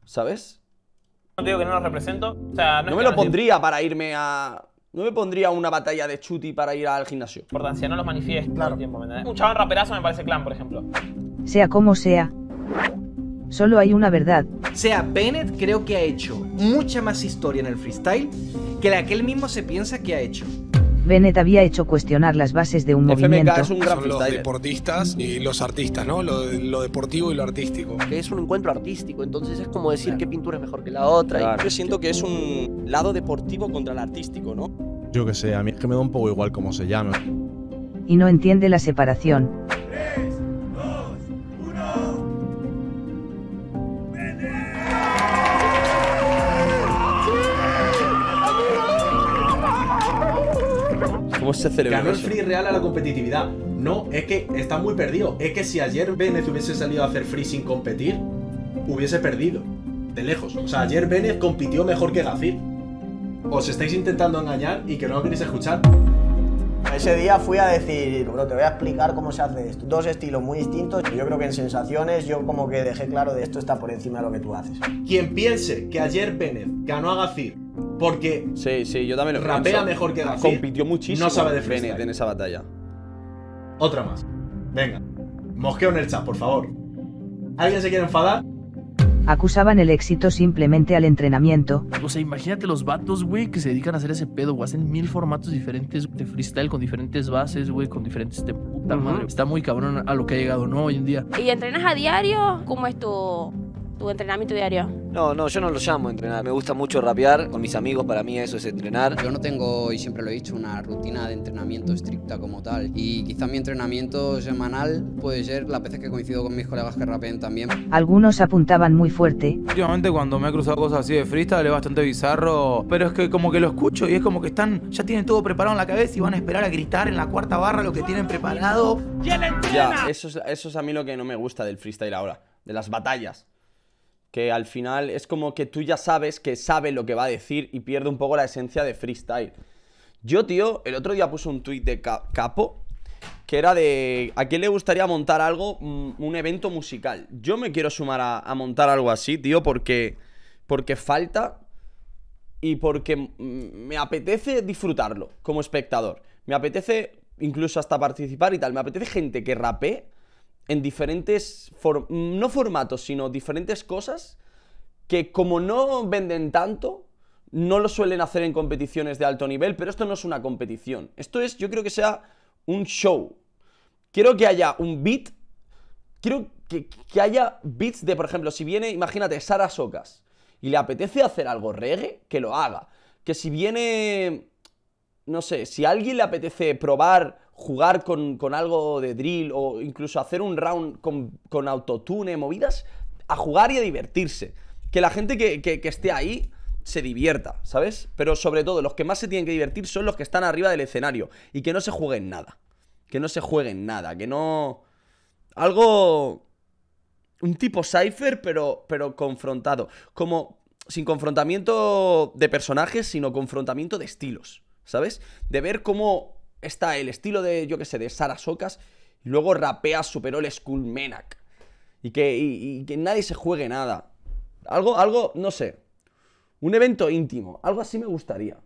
¿sabes? No te digo que no lo represento. O sea, no, no es me que lo no pondría para irme a... No me pondría una batalla de Chuti para ir al gimnasio. Importancia, no los manifiesto todo el tiempo, ¿me entendés? Un chabón raperazo me parece Clan, por ejemplo. Sea como sea, solo hay una verdad. O sea, Bennett creo que ha hecho mucha más historia en el freestyle que la que él mismo se piensa que ha hecho. Bennett había hecho cuestionar las bases de un F M K movimiento. es un gran Son los freestyler. deportistas y los artistas, ¿no? Lo, lo deportivo y lo artístico. Que es un encuentro artístico, entonces es como decir qué pintura es mejor que la otra. Claro. Yo siento que es un lado deportivo contra el artístico, ¿no? Yo que sé, a mí es que me da un poco igual cómo se llame. Y no entiende la separación. ¿Cómo se celebra Ganó el eso? free real a la competitividad. No, es que está muy perdido. Es que si ayer Bennett hubiese salido a hacer free sin competir, hubiese perdido. De lejos. O sea, ayer Bennett compitió mejor que Gazir. Os estáis intentando engañar y que no lo queréis escuchar. Ese día fui a decir, bro, te voy a explicar cómo se hace esto. Dos estilos muy distintos. Yo creo que en sensaciones yo como que dejé claro de esto está por encima de lo que tú haces. Quien piense que ayer Bennett ganó a Gazir porque sí, sí, yo también lo rapea pienso. mejor que Gazir, compitió muchísimo no sabe de Bennett freestyle. en esa batalla. Otra más. Venga. Mosqueo en el chat, por favor. ¿Alguien se quiere enfadar? Acusaban el éxito simplemente al entrenamiento. O sea, imagínate los vatos, güey, que se dedican a hacer ese pedo, güey. Hacen mil formatos diferentes de freestyle con diferentes bases, güey, con diferentes de puta madre. Está muy cabrón a lo que ha llegado, ¿no? Hoy en día. ¿Y entrenas a diario? ¿Cómo es tu, tu entrenamiento diario? No, no, yo no lo llamo entrenar. Me gusta mucho rapear con mis amigos, para mí eso es entrenar. Yo no tengo, y siempre lo he dicho, una rutina de entrenamiento estricta como tal. Y quizá mi entrenamiento semanal puede ser las veces que coincido con mis colegas que rapeen también. Algunos apuntaban muy fuerte. Últimamente cuando me he cruzado cosas así de freestyle es bastante bizarro, pero es que como que lo escucho y es como que están, ya tienen todo preparado en la cabeza y van a esperar a gritar en la cuarta barra lo que tienen preparado. Ya, eso es, eso es a mí lo que no me gusta del freestyle ahora, de las batallas. Que al final es como que tú ya sabes que sabe lo que va a decir y pierde un poco la esencia de freestyle. Yo, tío, el otro día puse un tuit de Capo que era de ¿a quién le gustaría montar algo, un evento musical? Yo me quiero sumar a, a montar algo así, tío, porque, porque falta y porque me apetece disfrutarlo como espectador. Me apetece incluso hasta participar y tal. Me apetece gente que rapee en diferentes, for no formatos, sino diferentes cosas que como no venden tanto, no lo suelen hacer en competiciones de alto nivel, pero esto no es una competición. Esto es, yo creo que sea un show. Quiero que haya un beat, quiero que, que haya beats de, por ejemplo, si viene, imagínate, Sara Socas y le apetece hacer algo reggae, que lo haga. Que si viene, no sé, si a alguien le apetece probar jugar con, con algo de drill o incluso hacer un round con, con autotune, movidas, a jugar y a divertirse. Que la gente que, que, que esté ahí se divierta, ¿sabes? Pero sobre todo, los que más se tienen que divertir son los que están arriba del escenario y que no se jueguen nada. Que no se jueguen nada, que no... Algo... Un tipo Cypher, pero, pero confrontado. Como sin confrontamiento de personajes, sino confrontamiento de estilos, ¿sabes? De ver cómo está el estilo de, yo qué sé, de Sara Socas y luego rapea super old school Menak. Y que, y, y que nadie se juegue nada. Algo, algo, no sé. Un evento íntimo. Algo así me gustaría.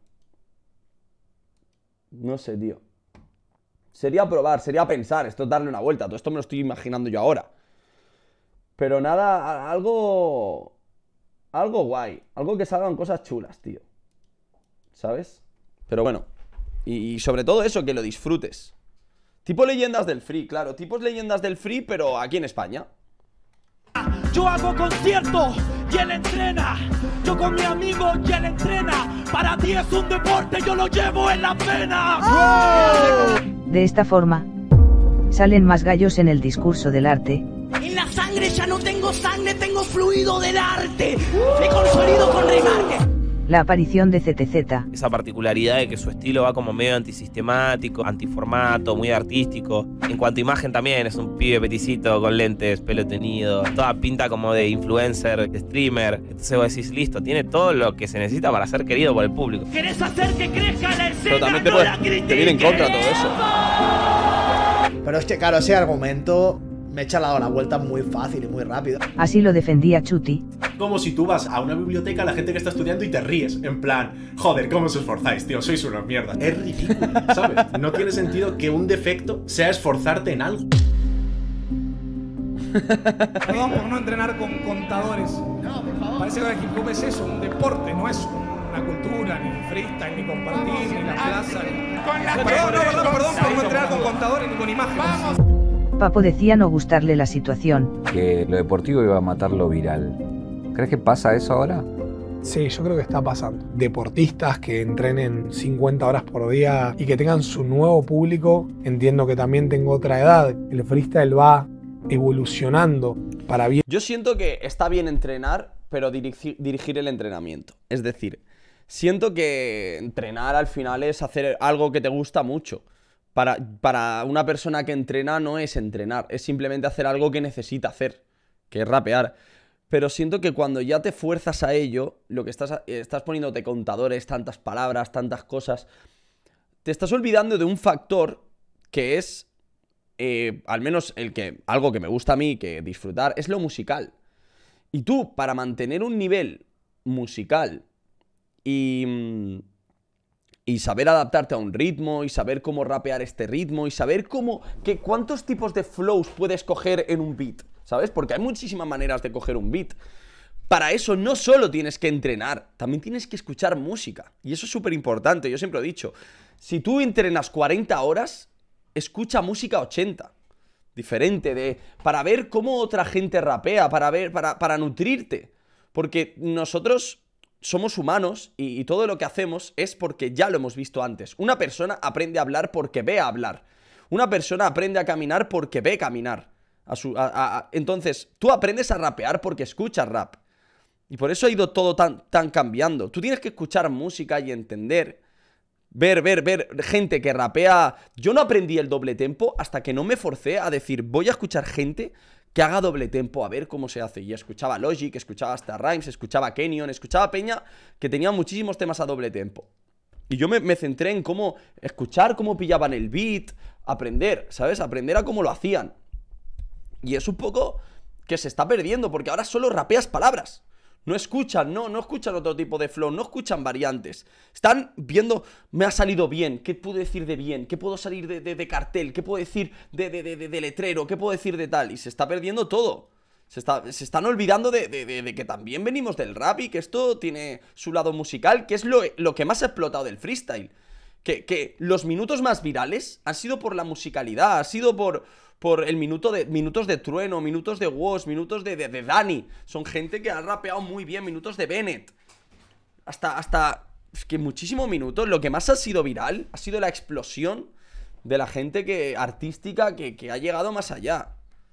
No sé, tío. Sería probar, sería pensar. Esto es darle una vuelta. Todo esto me lo estoy imaginando yo ahora. Pero nada, algo... Algo guay. Algo que salgan cosas chulas, tío. ¿Sabes? Pero bueno. Y, y sobre todo eso, que lo disfrutes. Tipo leyendas del free, claro. Tipos leyendas del free, pero aquí en España. Yo hago conciertos y él entrena. Yo con mi amigo y él entrena. Para ti es un deporte, yo lo llevo en la pena. ¡Oh! De esta forma, salen más gallos en el discurso del arte. En la sangre ya no tengo sangre, tengo fluido del arte. Me consolido con rimarte. La aparición de C T Z. Esa particularidad de que su estilo va como medio antisistemático, antiformato, muy artístico. En cuanto a imagen también, es un pibe peticito con lentes, pelo tenido, toda pinta como de influencer, de streamer. Entonces vos decís, listo, tiene todo lo que se necesita para ser querido por el público. ¿Querés hacer que crezca la escena? Pero también te, puede, te viene en contra todo eso. Pero es que, claro, ese argumento me echa la, la vuelta muy fácil y muy rápido. Así lo defendía Chuti. Como si tú vas a una biblioteca, la gente que está estudiando y te ríes, en plan, joder, ¿cómo os esforzáis, tío? Sois una mierda. Es ridículo, ¿sabes? No tiene sentido que un defecto sea esforzarte en algo. Perdón por no entrenar con contadores. No, por favor. Parece que el hip hop es eso, un deporte, no es una cultura, ni freestyle, ni compartir, ni la plaza. Ni... Con la perdón, no, perdón, perdón por no entrenar con contadores ni con imágenes. Vamos. Papo decía no gustarle la situación. Que lo deportivo iba a matar lo viral. ¿Crees que pasa eso ahora? Sí, yo creo que está pasando. Deportistas que entrenen cincuenta horas por día y que tengan su nuevo público. Entiendo que también tengo otra edad. El freestyle va evolucionando para bien. Yo siento que está bien entrenar, pero dirigir, dirigir el entrenamiento. Es decir, siento que entrenar al final es hacer algo que te gusta mucho. Para, para una persona que entrena no es entrenar, es simplemente hacer algo que necesita hacer, que es rapear. Pero siento que cuando ya te fuerzas a ello, lo que estás, estás poniéndote contadores, tantas palabras, tantas cosas, te estás olvidando de un factor que es, eh, al menos el que, algo que me gusta a mí, que disfrutar, es lo musical. Y tú, para mantener un nivel musical y, y saber adaptarte a un ritmo, y saber cómo rapear este ritmo, y saber cómo, que, cuántos tipos de flows puedes coger en un beat, ¿sabes? Porque hay muchísimas maneras de coger un beat. Para eso no solo tienes que entrenar, también tienes que escuchar música. Y eso es súper importante, yo siempre he dicho, si tú entrenas cuarenta horas, escucha música ochenta. Diferente de... para ver cómo otra gente rapea, para ver, para, para nutrirte. Porque nosotros somos humanos y, y todo lo que hacemos es porque ya lo hemos visto antes. Una persona aprende a hablar porque ve a hablar. Una persona aprende a caminar porque ve caminar. A su, a, a, a, entonces, tú aprendes a rapear porque escuchas rap. Y por eso ha ido todo tan, tan cambiando. Tú tienes que escuchar música y entender, ver, ver, ver gente que rapea. Yo no aprendí el doble tempo hasta que no me forcé a decir, voy a escuchar gente que haga doble tempo a ver cómo se hace. Y escuchaba Logic, escuchaba hasta Rhymes, escuchaba Kenyon, escuchaba Peña, que tenía muchísimos temas a doble tempo. Y yo me, me centré en cómo escuchar, cómo pillaban el beat, aprender, ¿sabes? Aprender a cómo lo hacían. Y es un poco que se está perdiendo, porque ahora solo rapeas palabras. No escuchan, no, no escuchan otro tipo de flow, no escuchan variantes. Están viendo, me ha salido bien, ¿qué puedo decir de bien? ¿Qué puedo salir de, de, de cartel? ¿Qué puedo decir de, de, de, de, de letrero? ¿Qué puedo decir de tal? Y se está perdiendo todo. Se, está, se están olvidando de, de, de, de que también venimos del rap y que esto tiene su lado musical, que es lo, lo que más ha explotado del freestyle. Que, que los minutos más virales han sido por la musicalidad, ha sido por... por el minuto de, minutos de Trueno, minutos de Woz, minutos de, de, de Dani. Son gente que ha rapeado muy bien, minutos de Bennett. Hasta, hasta, es que muchísimos minutos. Lo que más ha sido viral ha sido la explosión de la gente que, artística que, que ha llegado más allá.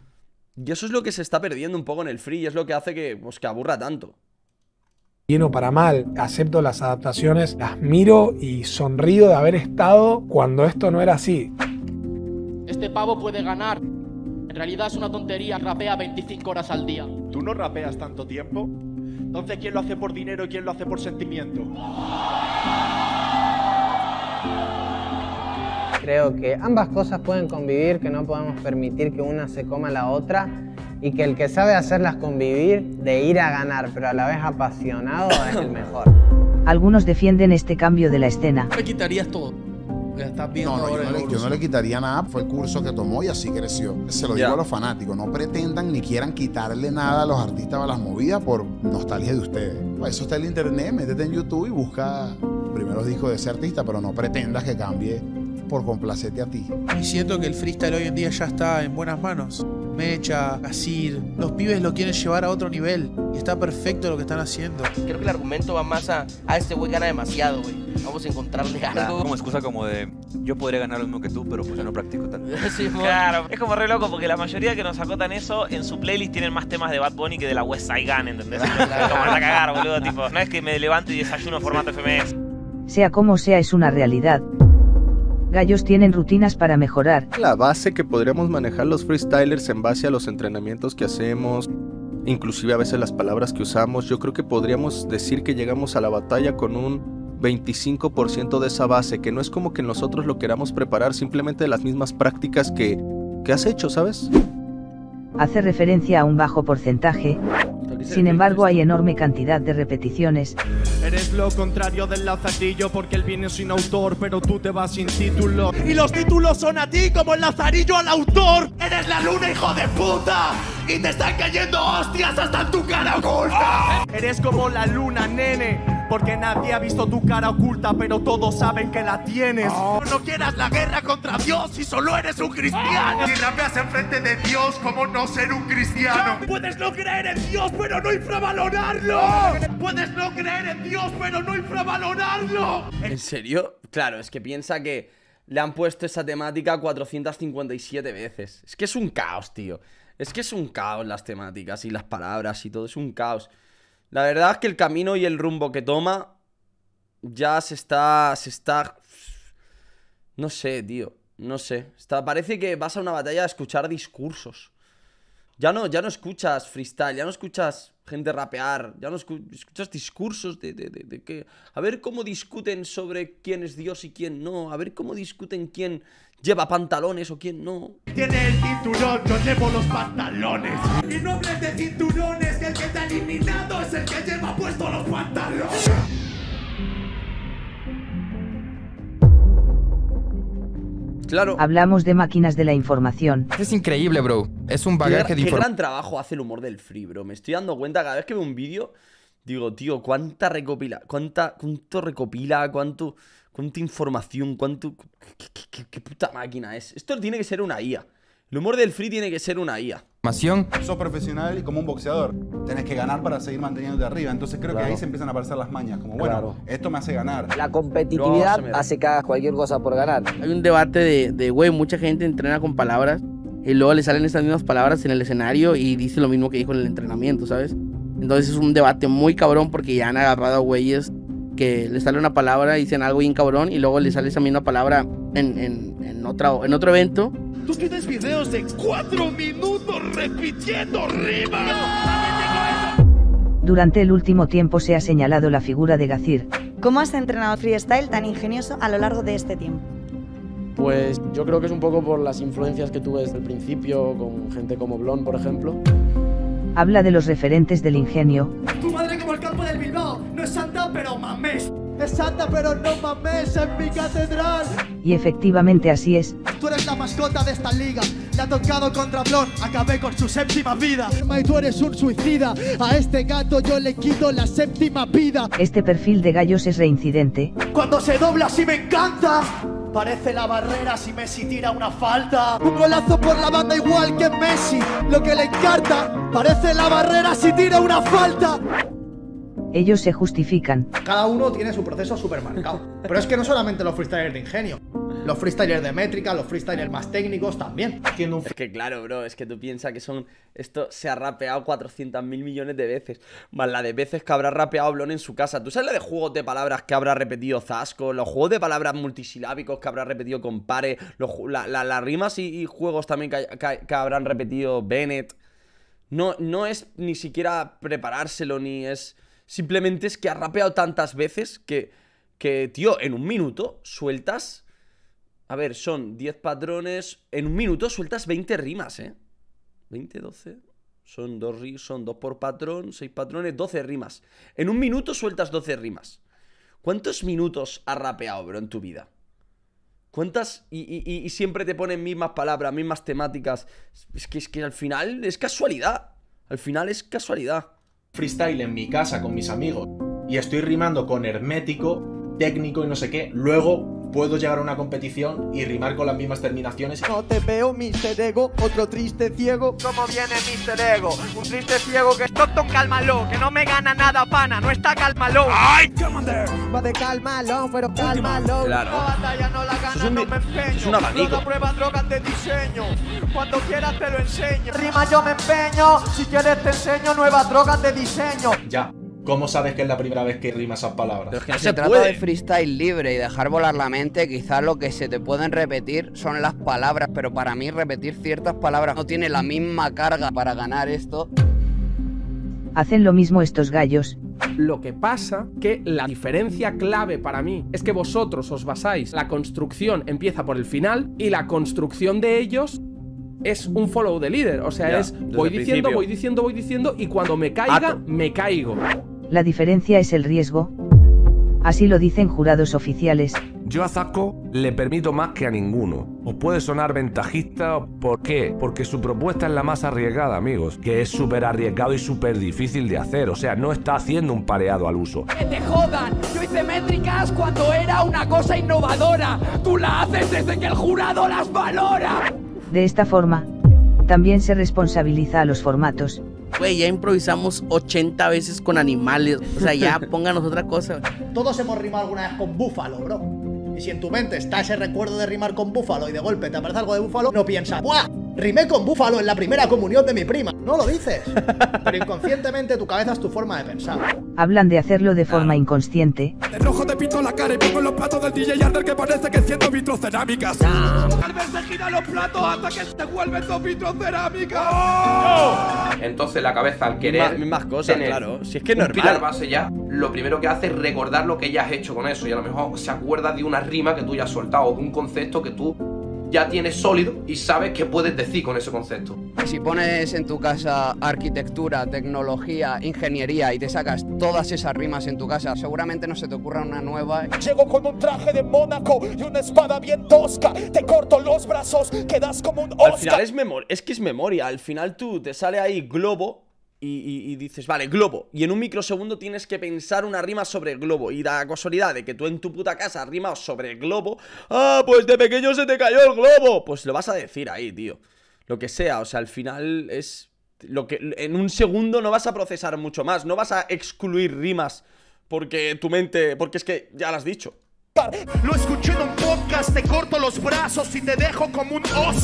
Y eso es lo que se está perdiendo un poco en el free y es lo que hace que, pues, que aburra tanto. Bien o para mal, acepto las adaptaciones, las miro y sonrío de haber estado cuando esto no era así. Este pavo puede ganar. En realidad es una tontería, rapea veinticinco horas al día. ¿Tú no rapeas tanto tiempo? Entonces, ¿quién lo hace por dinero y quién lo hace por sentimiento? Creo que ambas cosas pueden convivir, que no podemos permitir que una se coma a la otra y que el que sabe hacerlas convivir, de ir a ganar, pero a la vez apasionado, es el mejor. Algunos defienden este cambio de la escena. Me quitarías todo. Estás viendo no, no, ahora yo, no le, yo no le quitaría nada, fue el curso que tomó y así creció. Se lo digo Ya. a los fanáticos, no pretendan ni quieran quitarle nada a los artistas o a las movidas por nostalgia de ustedes. Para eso está el internet, métete en YouTube y busca primeros discos de ese artista, pero no pretendas que cambie por complacerte a ti. Y siento que el freestyle hoy en día ya está en buenas manos. Mecha, Asir, los pibes lo quieren llevar a otro nivel y está perfecto lo que están haciendo. Creo que el argumento va más a, a este güey gana demasiado, güey. Vamos a encontrarle algo. Como excusa como de, yo podría ganar lo mismo que tú, pero pues yo no practico tanto. Sí, Claro, es como re loco porque la mayoría que nos acotan eso en su playlist tienen más temas de Bad Bunny que de la West Side Gun, ¿entendés? Como para cagar, boludo, tipo, no es que me levanto y desayuno formato F M S. Sea como sea, es una realidad. Gallos tienen rutinas para mejorar. La base que podríamos manejar los freestylers en base a los entrenamientos que hacemos, inclusive a veces las palabras que usamos, yo creo que podríamos decir que llegamos a la batalla con un veinticinco por ciento de esa base, que no es como que nosotros lo queramos preparar, simplemente de las mismas prácticas que, que has hecho, ¿sabes? Hace referencia a un bajo porcentaje, sin embargo hay enorme cantidad de repeticiones. Eres lo contrario del Lazarillo porque él viene sin autor, pero tú te vas sin título. Y los títulos son a ti como el Lazarillo al autor. Eres la luna, hijo de puta, y te están cayendo hostias hasta en tu cara oculta. Eres como la luna, nene, porque nadie ha visto tu cara oculta, pero todos saben que la tienes. No quieras la guerra contra Dios si solo eres un cristiano. Si rapeas enfrente de Dios, ¿cómo no ser un cristiano? Puedes no creer en Dios, pero no infravalorarlo. Puedes no creer en Dios, pero no infravalorarlo. ¿En serio? Claro, es que piensa que le han puesto esa temática cuatrocientas cincuenta y siete veces. Es que es un caos, tío. Es que es un caos las temáticas y las palabras y todo, es un caos. La verdad es que el camino y el rumbo que toma ya se está... Se está... No sé, tío. No sé. Está, parece que vas a una batalla a escuchar discursos. Ya no, ya no escuchas freestyle, ya no escuchas gente rapear, ya no escu escuchas discursos de, de, de, de que... A ver cómo discuten sobre quién es Dios y quién no. A ver cómo discuten quién lleva pantalones o quién no. Tiene el cinturón, yo llevo los pantalones. Y no hables de cinturones, que el que te ha eliminado es el que lleva puestos los pantalones. Claro. Hablamos de máquinas de la información. Es increíble, bro. Es un bagaje qué, de qué información. gran trabajo hace el humor del free, bro. Me estoy dando cuenta cada vez que veo un vídeo. Digo, tío, cuánta recopila, cuánta, cuánto recopila, cuánto, cuánta información, cuánto... Qué, qué, qué, qué puta máquina es. Esto tiene que ser una I A. El humor del free tiene que ser una I A. Sos profesional y como un boxeador. Tenés que ganar para seguir manteniéndote arriba. Entonces creo Claro. que ahí se empiezan a aparecer las mañas. Como, bueno, Claro. esto me hace ganar. La competitividad hace que hagas cualquier cosa por ganar. Hay un debate de, de, güey, mucha gente entrena con palabras y luego le salen esas mismas palabras en el escenario y dice lo mismo que dijo en el entrenamiento, ¿sabes? Entonces es un debate muy cabrón porque ya han agarrado a güeyes que le sale una palabra y dicen algo bien cabrón y luego le sale esa misma palabra en, en, en, otra, en otro evento. Tú tienes videos de cuatro minutos repitiendo rimas. Durante el último tiempo se ha señalado la figura de Gazir. ¿Cómo has entrenado freestyle tan ingenioso a lo largo de este tiempo? Pues yo creo que es un poco por las influencias que tuve desde el principio, con gente como Blon, por ejemplo. Habla de los referentes del ingenio. Tu madre como el campo del Bilbao. No es santa, pero mames. Es santa, pero no mames en mi catedral. Y efectivamente así es. Tú eres la mascota de esta liga. Le ha tocado contra Blon. Acabé con su séptima vida. Y tú eres un suicida. A este gato yo le quito la séptima vida. Este perfil de gallos es reincidente. Cuando se dobla así me encanta. Parece la barrera si Messi tira una falta. Un golazo por la banda igual que Messi. Lo que le encanta. Parece la barrera si tira una falta. Ellos se justifican. Cada uno tiene su proceso súper marcado. Pero es que no solamente los freestylers de ingenio. Los freestylers de métrica, los freestylers más técnicos también. Es que claro, bro, es que tú piensas que son... Esto se ha rapeado cuatrocientos mil millones de veces. Más la de veces que habrá rapeado Blon en su casa. ¿Tú sabes la de juegos de palabras que habrá repetido Zasco? Los juegos de palabras multisilábicos que habrá repetido Compare. Los, la, la, las rimas y, y juegos también que, que, que habrán repetido Bennett. No, no es ni siquiera preparárselo, ni es... Simplemente es que ha rapeado tantas veces que, que, tío, en un minuto sueltas... A ver, son diez patrones... En un minuto sueltas veinte rimas, ¿eh? veinte, doce... Son dos, son dos por patrón, seis patrones, doce rimas. En un minuto sueltas doce rimas. ¿Cuántos minutos has rapeado, bro, en tu vida? ¿Cuántas? Y, y, y siempre te ponen mismas palabras, mismas temáticas. Es que, es que al final es casualidad. Al final es casualidad. Freestyle en mi casa con mis amigos y estoy rimando con hermético, técnico y no sé qué, luego puedo llegar a una competición y rimar con las mismas terminaciones. No te veo, mister Ego, otro triste ciego. ¿Cómo viene mister Ego? Un triste ciego que Stockton, cálmalo, que no me gana nada, pana, no está cálmalo. ¡Ay! Va de cálmalo, pero cálmalo. Claro. La batalla no la gana, Eso es un, no me empeño. es un abanico. Luego prueba drogas de diseño. Cuando quieras te lo enseño. Rima yo me empeño, si quieres te enseño nuevas drogas de diseño. Ya. ¿Cómo sabes que es la primera vez que rima esas palabras? Pero es que no se, se trata de freestyle libre y dejar volar la mente. Quizás lo que se te pueden repetir son las palabras, pero para mí repetir ciertas palabras no tiene la misma carga para ganar esto. Hacen lo mismo estos gallos. Lo que pasa que la diferencia clave para mí es que vosotros os basáis, la construcción empieza por el final y la construcción de ellos es un follow de líder. O sea, Ya, es desde voy el diciendo, principio. voy diciendo, voy diciendo y cuando me caiga, Ato. me caigo. La diferencia es el riesgo. Así lo dicen jurados oficiales. Yo a Zasco le permito más que a ninguno. Os puede sonar ventajista, ¿por qué? Porque su propuesta es la más arriesgada, amigos, que es súper arriesgado y súper difícil de hacer, o sea, no está haciendo un pareado al uso. ¡Que te jodan! Yo hice métricas cuando era una cosa innovadora. Tú la haces desde que el jurado las valora. De esta forma, también se responsabiliza a los formatos. Güey, ya improvisamos ochenta veces con animales. O sea, ya pónganos otra cosa. Todos hemos rimado alguna vez con búfalo, bro. Y si en tu mente está ese recuerdo de rimar con búfalo y de golpe te aparece algo de búfalo, no piensas, ¡buah! Rimé con búfalo en la primera comunión de mi prima. No lo dices. Pero inconscientemente tu cabeza es tu forma de pensar. Hablan de hacerlo de forma inconsciente. De rojo te pinto la cara y pongo en los platos del D J Arder que parece que siento vitrocerámicas. Tal vez se giran los platos hasta que se vuelven dos vitrocerámicas. ¡Oh! Entonces la cabeza al querer Mismas, mismas cosas, tener claro. Si es que es un normal. pilar base ya, lo primero que hace es recordar lo que ya has hecho con eso y a lo mejor se acuerda de una rima que tú ya has soltado o de un concepto que tú ya tienes sólido y sabes qué puedes decir con ese concepto. Si pones en tu casa arquitectura, tecnología, ingeniería y te sacas todas esas rimas en tu casa, seguramente no se te ocurra una nueva. Llego con un traje de Mónaco y una espada bien tosca. Te corto los brazos, quedas como un Oscar. Al final es memoria, es que es memoria. Al final tú te sale ahí globo y, y, y dices, vale, globo. Y en un microsegundo tienes que pensar una rima sobre el globo. Y da casualidad de que tú en tu puta casa has rimado sobre el globo. Ah, pues de pequeño se te cayó el globo. Pues lo vas a decir ahí, tío. Lo que sea, o sea, al final es lo que en un segundo no vas a procesar mucho más. No vas a excluir rimas porque tu mente, porque es que ya lo has dicho. Lo escuché en un podcast, te corto los brazos y te dejo como un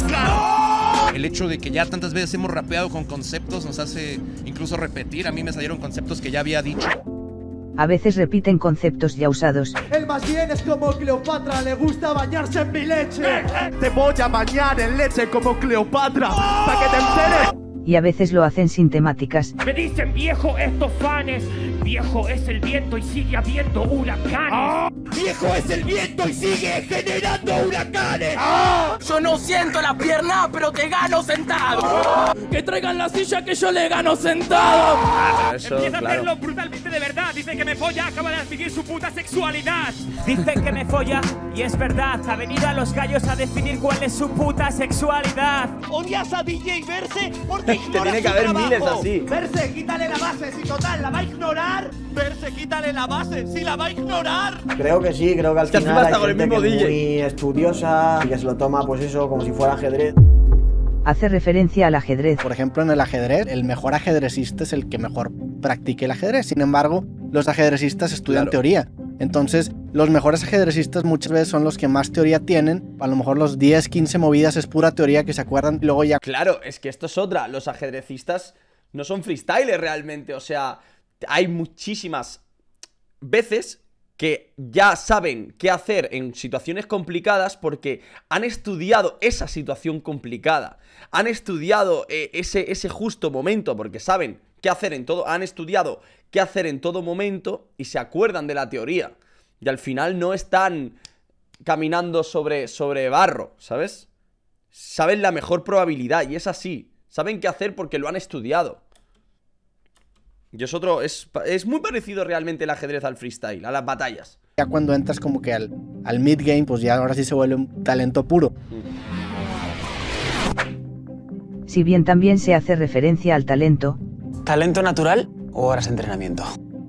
Oscar. El hecho de que ya tantas veces hemos rapeado con conceptos nos hace incluso repetir. A mí me salieron conceptos que ya había dicho. A veces repiten conceptos ya usados. Él más bien es como Cleopatra, le gusta bañarse en mi leche. Te voy a bañar en leche como Cleopatra, para que te enteres. Y a veces lo hacen sin temáticas. Me dicen viejo estos fanes, viejo es el viento y sigue habiendo huracanes. ¡Oh! Viejo es el viento y sigue generando huracanes. ¡Oh! Yo no siento la pierna, pero te gano sentado. ¡Oh! Que traigan la silla que yo le gano sentado. Ah, eso, Empieza claro. a hacerlo brutalmente de verdad. Dice que me folla, acaba de adquirir su puta sexualidad. Dice que me folla y es verdad. Ha venido a los gallos a definir cuál es su puta sexualidad. ¿Odias a D J Verse? Porque Te tiene que haber miles así. Verse, quítale la base, si total la va a ignorar. Verse, quítale la base, si la va a ignorar. Creo que sí, creo que al Es que final encima hay está con el gente mismo que es D J. muy estudiosa y que se lo toma pues eso como si fuera ajedrez. Hace referencia al ajedrez. Por ejemplo, en el ajedrez, el mejor ajedrecista es el que mejor practique el ajedrez. Sin embargo, los ajedrecistas estudian Claro. teoría. Entonces, los mejores ajedrecistas muchas veces son los que más teoría tienen. A lo mejor los diez, quince movidas es pura teoría que se acuerdan y luego ya... Claro, es que esto es otra. Los ajedrecistas no son freestylers realmente. O sea, hay muchísimas veces que ya saben qué hacer en situaciones complicadas porque han estudiado esa situación complicada. Han estudiado eh, ese, ese justo momento porque saben qué hacer en todo. Han estudiado qué hacer en todo momento y se acuerdan de la teoría. Y al final no están caminando sobre, sobre barro, ¿sabes? Saben la mejor probabilidad y es así. Saben qué hacer porque lo han estudiado. Y es otro, es, es muy parecido realmente el ajedrez al freestyle, a las batallas. Ya cuando entras como que al, al mid-game, pues ya ahora sí se vuelve un talento puro. Si bien también se hace referencia al talento. ¿Talento natural o horas de entrenamiento?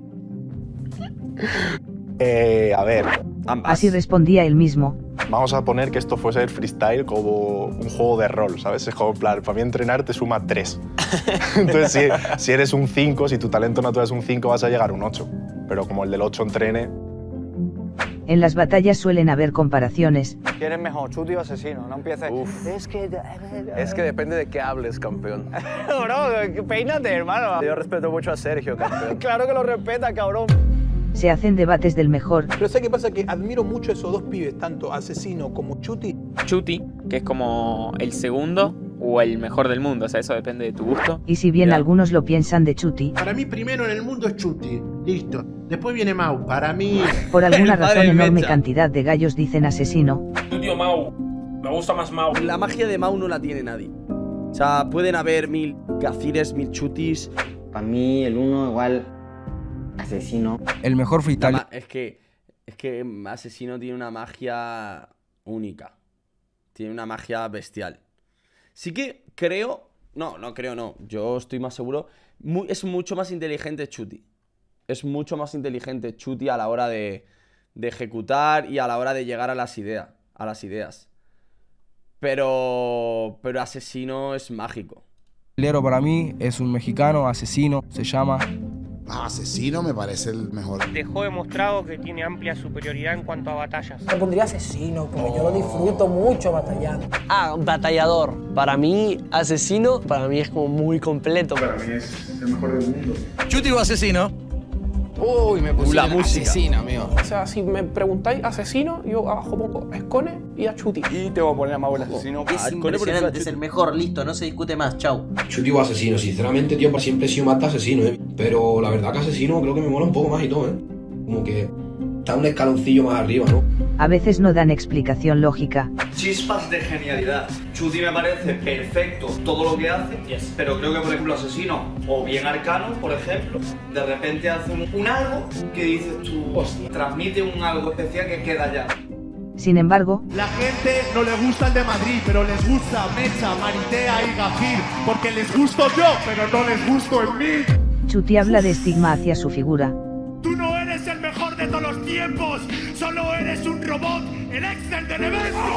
Eh, a ver. Así respondía él mismo. Vamos a poner que esto fuese el freestyle como un juego de rol, ¿sabes? Es como, en plan, para mí entrenar te suma tres. Entonces, si, si eres un cinco, si tu talento natural es un cinco, vas a llegar a un ocho. Pero como el del ocho entrene... En las batallas suelen haber comparaciones. ¿Quién es mejor, Chuti o Asesino? No empieces. Uf. Es que... Es que depende de qué hables, campeón. Bro, peínate, hermano. Yo respeto mucho a Sergio, campeón. Claro que lo respeta, cabrón. Se hacen debates del mejor. Pero ¿sabes qué pasa? Que admiro mucho a esos dos pibes, tanto Asesino como Chuti. Chuti, que es como el segundo o el mejor del mundo, o sea, eso depende de tu gusto. Y si bien algunos lo piensan de Chuti, Para mí primero en el mundo es Chuti, listo. Después viene Mau, para mí... por alguna El razón padre enorme Mecha. cantidad de gallos dicen asesino. Estudio Mau. Me gusta más Mau. La magia de Mau no la tiene nadie. O sea, pueden haber mil Gazires, mil Chutis. Para mí, el uno igual Asesino. El mejor freestyle. Es que, es que Asesino tiene una magia única. Tiene una magia bestial. Sí que creo... No, no creo, no. Yo estoy más seguro. Muy, es mucho más inteligente Chuti. Es mucho más inteligente Chuti a la hora de, de ejecutar y a la hora de llegar a las ideas. A las ideas. Pero... Pero Asesino es mágico. Para mí es un mexicano, Asesino, se llama. Ah, Asesino me parece el mejor. Dejó demostrado que tiene amplia superioridad en cuanto a batallas. Me pondría Asesino, porque oh. yo lo disfruto mucho batallando. Ah, batallador. Para mí, Asesino, para mí es como muy completo. Para mí es el mejor del mundo. Chuti o Asesino. Uy, me puse la música. Asesino, amigo. O sea, si me preguntáis Asesino, yo abajo pongo a Skone y a Chuti. Y te voy a poner a Mau el Asesino. Es impresionante, es el mejor, listo, no se discute más, chau. Chuti o Asesino, sinceramente, tío, siempre he sido más de Asesino, ¿eh? Pero la verdad que Asesino creo que me mola un poco más y todo, ¿eh? Como que está un escaloncillo más arriba, ¿no? A veces no dan explicación lógica. Chispas de genialidad. Chuti me parece perfecto todo lo que hace, yes. Pero creo que, por ejemplo, Asesino o bien Arcano, por ejemplo, de repente hace un, un algo que dices tú, hostia, transmite un algo especial que queda ya. Sin embargo, la gente no le gusta el de Madrid, pero les gusta Mecha, Maritea y Gafir, porque les gusto yo, pero no les gusto en mí. Chuti habla de estigma hacia su figura. Tú no eres el mejor de todos los tiempos, solo eres un robot, el Excel del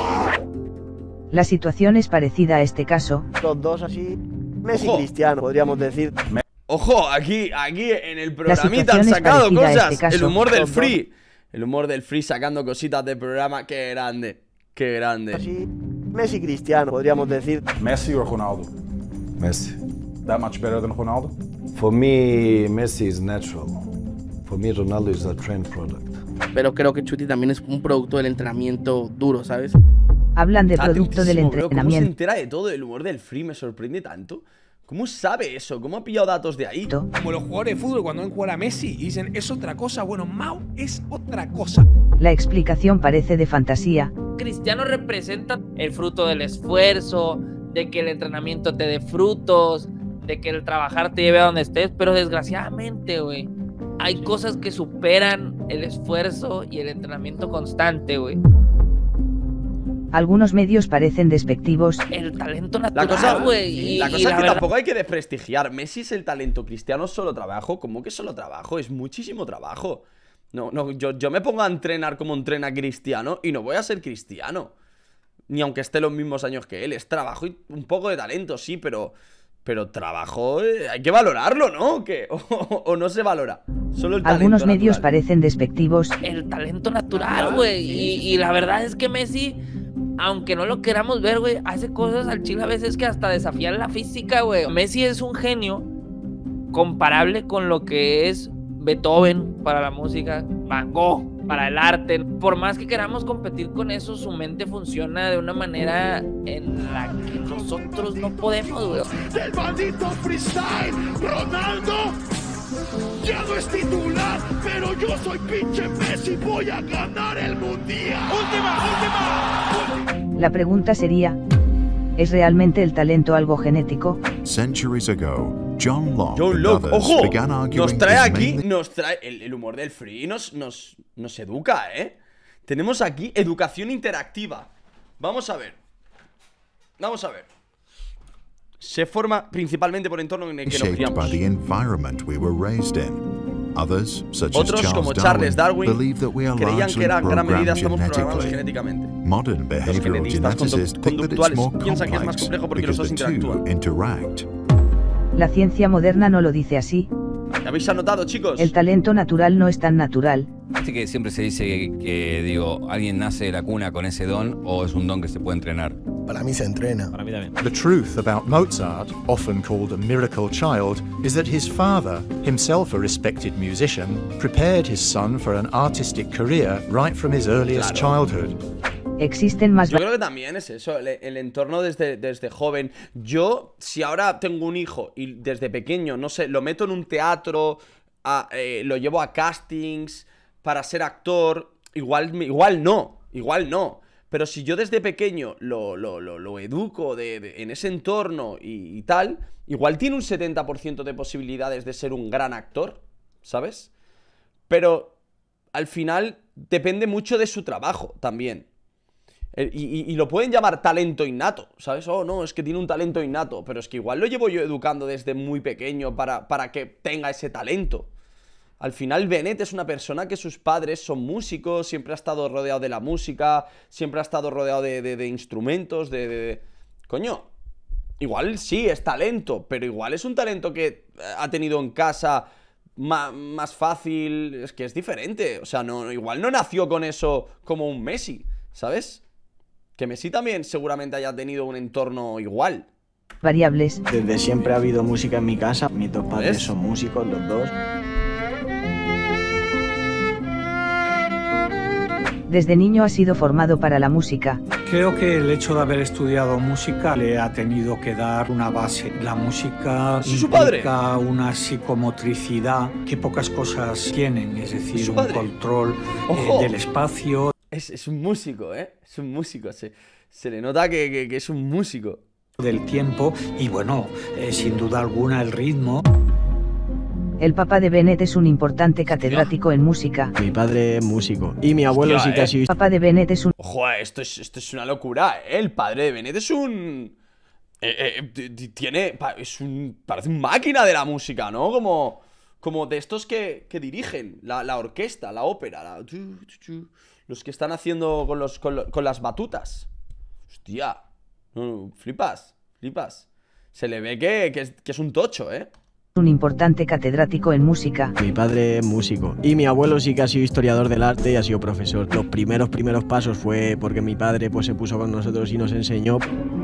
evento. La situación es parecida a este caso. Los dos así, Messi y Cristiano, podríamos decir. Ojo, aquí, aquí en el programita han sacado cosas. Este el humor del free. El humor del free sacando cositas del programa. Qué grande, qué grande. Así, Messi y Cristiano, podríamos decir. Messi o Ronaldo? Messi. That much better than Ronaldo? For me, Messi is natural. For me, Ronaldo is a trend product. Pero creo que Chuti también es un producto del entrenamiento duro, ¿sabes? Hablan de Está producto del entrenamiento. Bro, ¿cómo se entera de todo el humor del free? Me sorprende tanto. ¿Cómo sabe eso? ¿Cómo ha pillado datos de ahí? Como los jugadores de fútbol cuando ven jugar a Messi y dicen, es otra cosa. Bueno, Mau es otra cosa. La explicación parece de fantasía. Cristiano representa el fruto del esfuerzo, de que el entrenamiento te dé frutos, de que el trabajar te lleve a donde estés, pero desgraciadamente, güey, hay cosas que superan el esfuerzo y el entrenamiento constante, güey. Algunos medios parecen despectivos. El talento natural, güey. La cosa, la cosa y, y es la que verdad... tampoco hay que desprestigiar. Messi es el talento, Cristiano es solo trabajo. ¿Cómo que solo trabajo? Es muchísimo trabajo. No, no, yo, yo me pongo a entrenar como entrena Cristiano y no voy a ser Cristiano. Ni aunque esté los mismos años que él. Es trabajo y un poco de talento, sí, pero... Pero trabajo, eh, hay que valorarlo, ¿no? ¿Qué? O, o, o no se valora. Solo el talento Algunos natural. medios parecen despectivos. El talento natural, güey. Y, y la verdad es que Messi, aunque no lo queramos ver, güey, hace cosas al chile a veces que hasta desafían la física, güey. Messi es un genio comparable con lo que es Beethoven para la música, Van Gogh para el arte. Por más que queramos competir con eso, su mente funciona de una manera en la que nosotros no podemos, güey. ¡El maldito freestyle! ¡Ronaldo! Ya no es titular, pero yo soy pinche Messi, voy a ganar el mundial. ¡Última, última! La pregunta sería, ¿es realmente el talento algo genético? Centuries ago, John Locke, John Locke. ¡Ojo! began arguing Nos trae aquí, mainly... nos trae el, el humor del free, nos, nos, nos educa, ¿eh? Tenemos aquí educación interactiva. Vamos a ver. Vamos a ver. Se forma principalmente por el entorno en el que nos shaped by the environment we were raised in. Others, such Otros, as como Charles Charles Darwin, Darwin, believe that we are creían que largely era en gran medida programmed estamos programados genetically. genéticamente. Modern Los behavioral genetistas geneticists think that it's conductuales more piensan que es más complex complejo porque los because dos the interactúan. two interact. La ciencia moderna no lo dice así. ¿Ya habéis anotado, chicos? El talento natural no es tan natural. Viste que siempre se dice que, que, digo, alguien nace de la cuna con ese don o es un don que se puede entrenar. Para mí se entrena. Para mí también. The truth about Mozart, often called a miracle child, is that his father, himself a respected musician, prepared his son for an artistic career right from his earliest Claro. childhood. Existen más... Yo creo que también es eso, el, el entorno desde, desde joven. Yo, si ahora tengo un hijo y desde pequeño, no sé, lo meto en un teatro, a, eh, lo llevo a castings para ser actor, igual, igual no, igual no. Pero si yo desde pequeño lo, lo, lo, lo educo de, de, en ese entorno y, y tal, igual tiene un setenta por ciento de posibilidades de ser un gran actor, ¿sabes? Pero al final depende mucho de su trabajo también. Y, y, y lo pueden llamar talento innato, ¿sabes? Oh, no, es que tiene un talento innato. Pero es que igual lo llevo yo educando desde muy pequeño para, para que tenga ese talento. Al final Bennett es una persona que sus padres son músicos, siempre ha estado rodeado de la música, siempre ha estado rodeado de, de, de instrumentos, de, de, de... Coño, igual sí, es talento, pero igual es un talento que ha tenido en casa más, más fácil, es que es diferente. O sea, no, igual no nació con eso como un Messi, ¿sabes? Que Messi también seguramente haya tenido un entorno igual. Variables. Desde siempre ha habido música en mi casa, mis dos padres ¿Ves? son músicos, los dos. Desde niño ha sido formado para la música. Creo que el hecho de haber estudiado música le ha tenido que dar una base. La música ¿Es su padre? implica una psicomotricidad que pocas cosas tienen, es decir, su un padre? control ¡Ojo! eh, del espacio. Es, es un músico, ¿eh? Es un músico, se, se le nota que, que, que es un músico. Del tiempo y bueno, eh, sin duda alguna el ritmo. El papá de Bennett es un importante catedrático en música. Mi padre es músico y mi abuelo Hostia, sí que eh. ha sido... Papá de Bennett es un... Ojo, esto es, esto es una locura, ¿eh? El padre de Bennett es un... Eh, eh, tiene... Es un... Parece un máquina de la música, ¿no? Como... Como de estos que, que dirigen la, la orquesta, la ópera, la, los que están haciendo con, los, con, lo, con las batutas. Hostia. No, no, flipas, flipas. Se le ve que, que, es, que es un tocho, ¿eh? Un importante catedrático en música. Mi padre es músico y mi abuelo sí que ha sido historiador del arte y ha sido profesor. Los primeros primeros pasos fue porque mi padre pues se puso con nosotros y nos enseñó.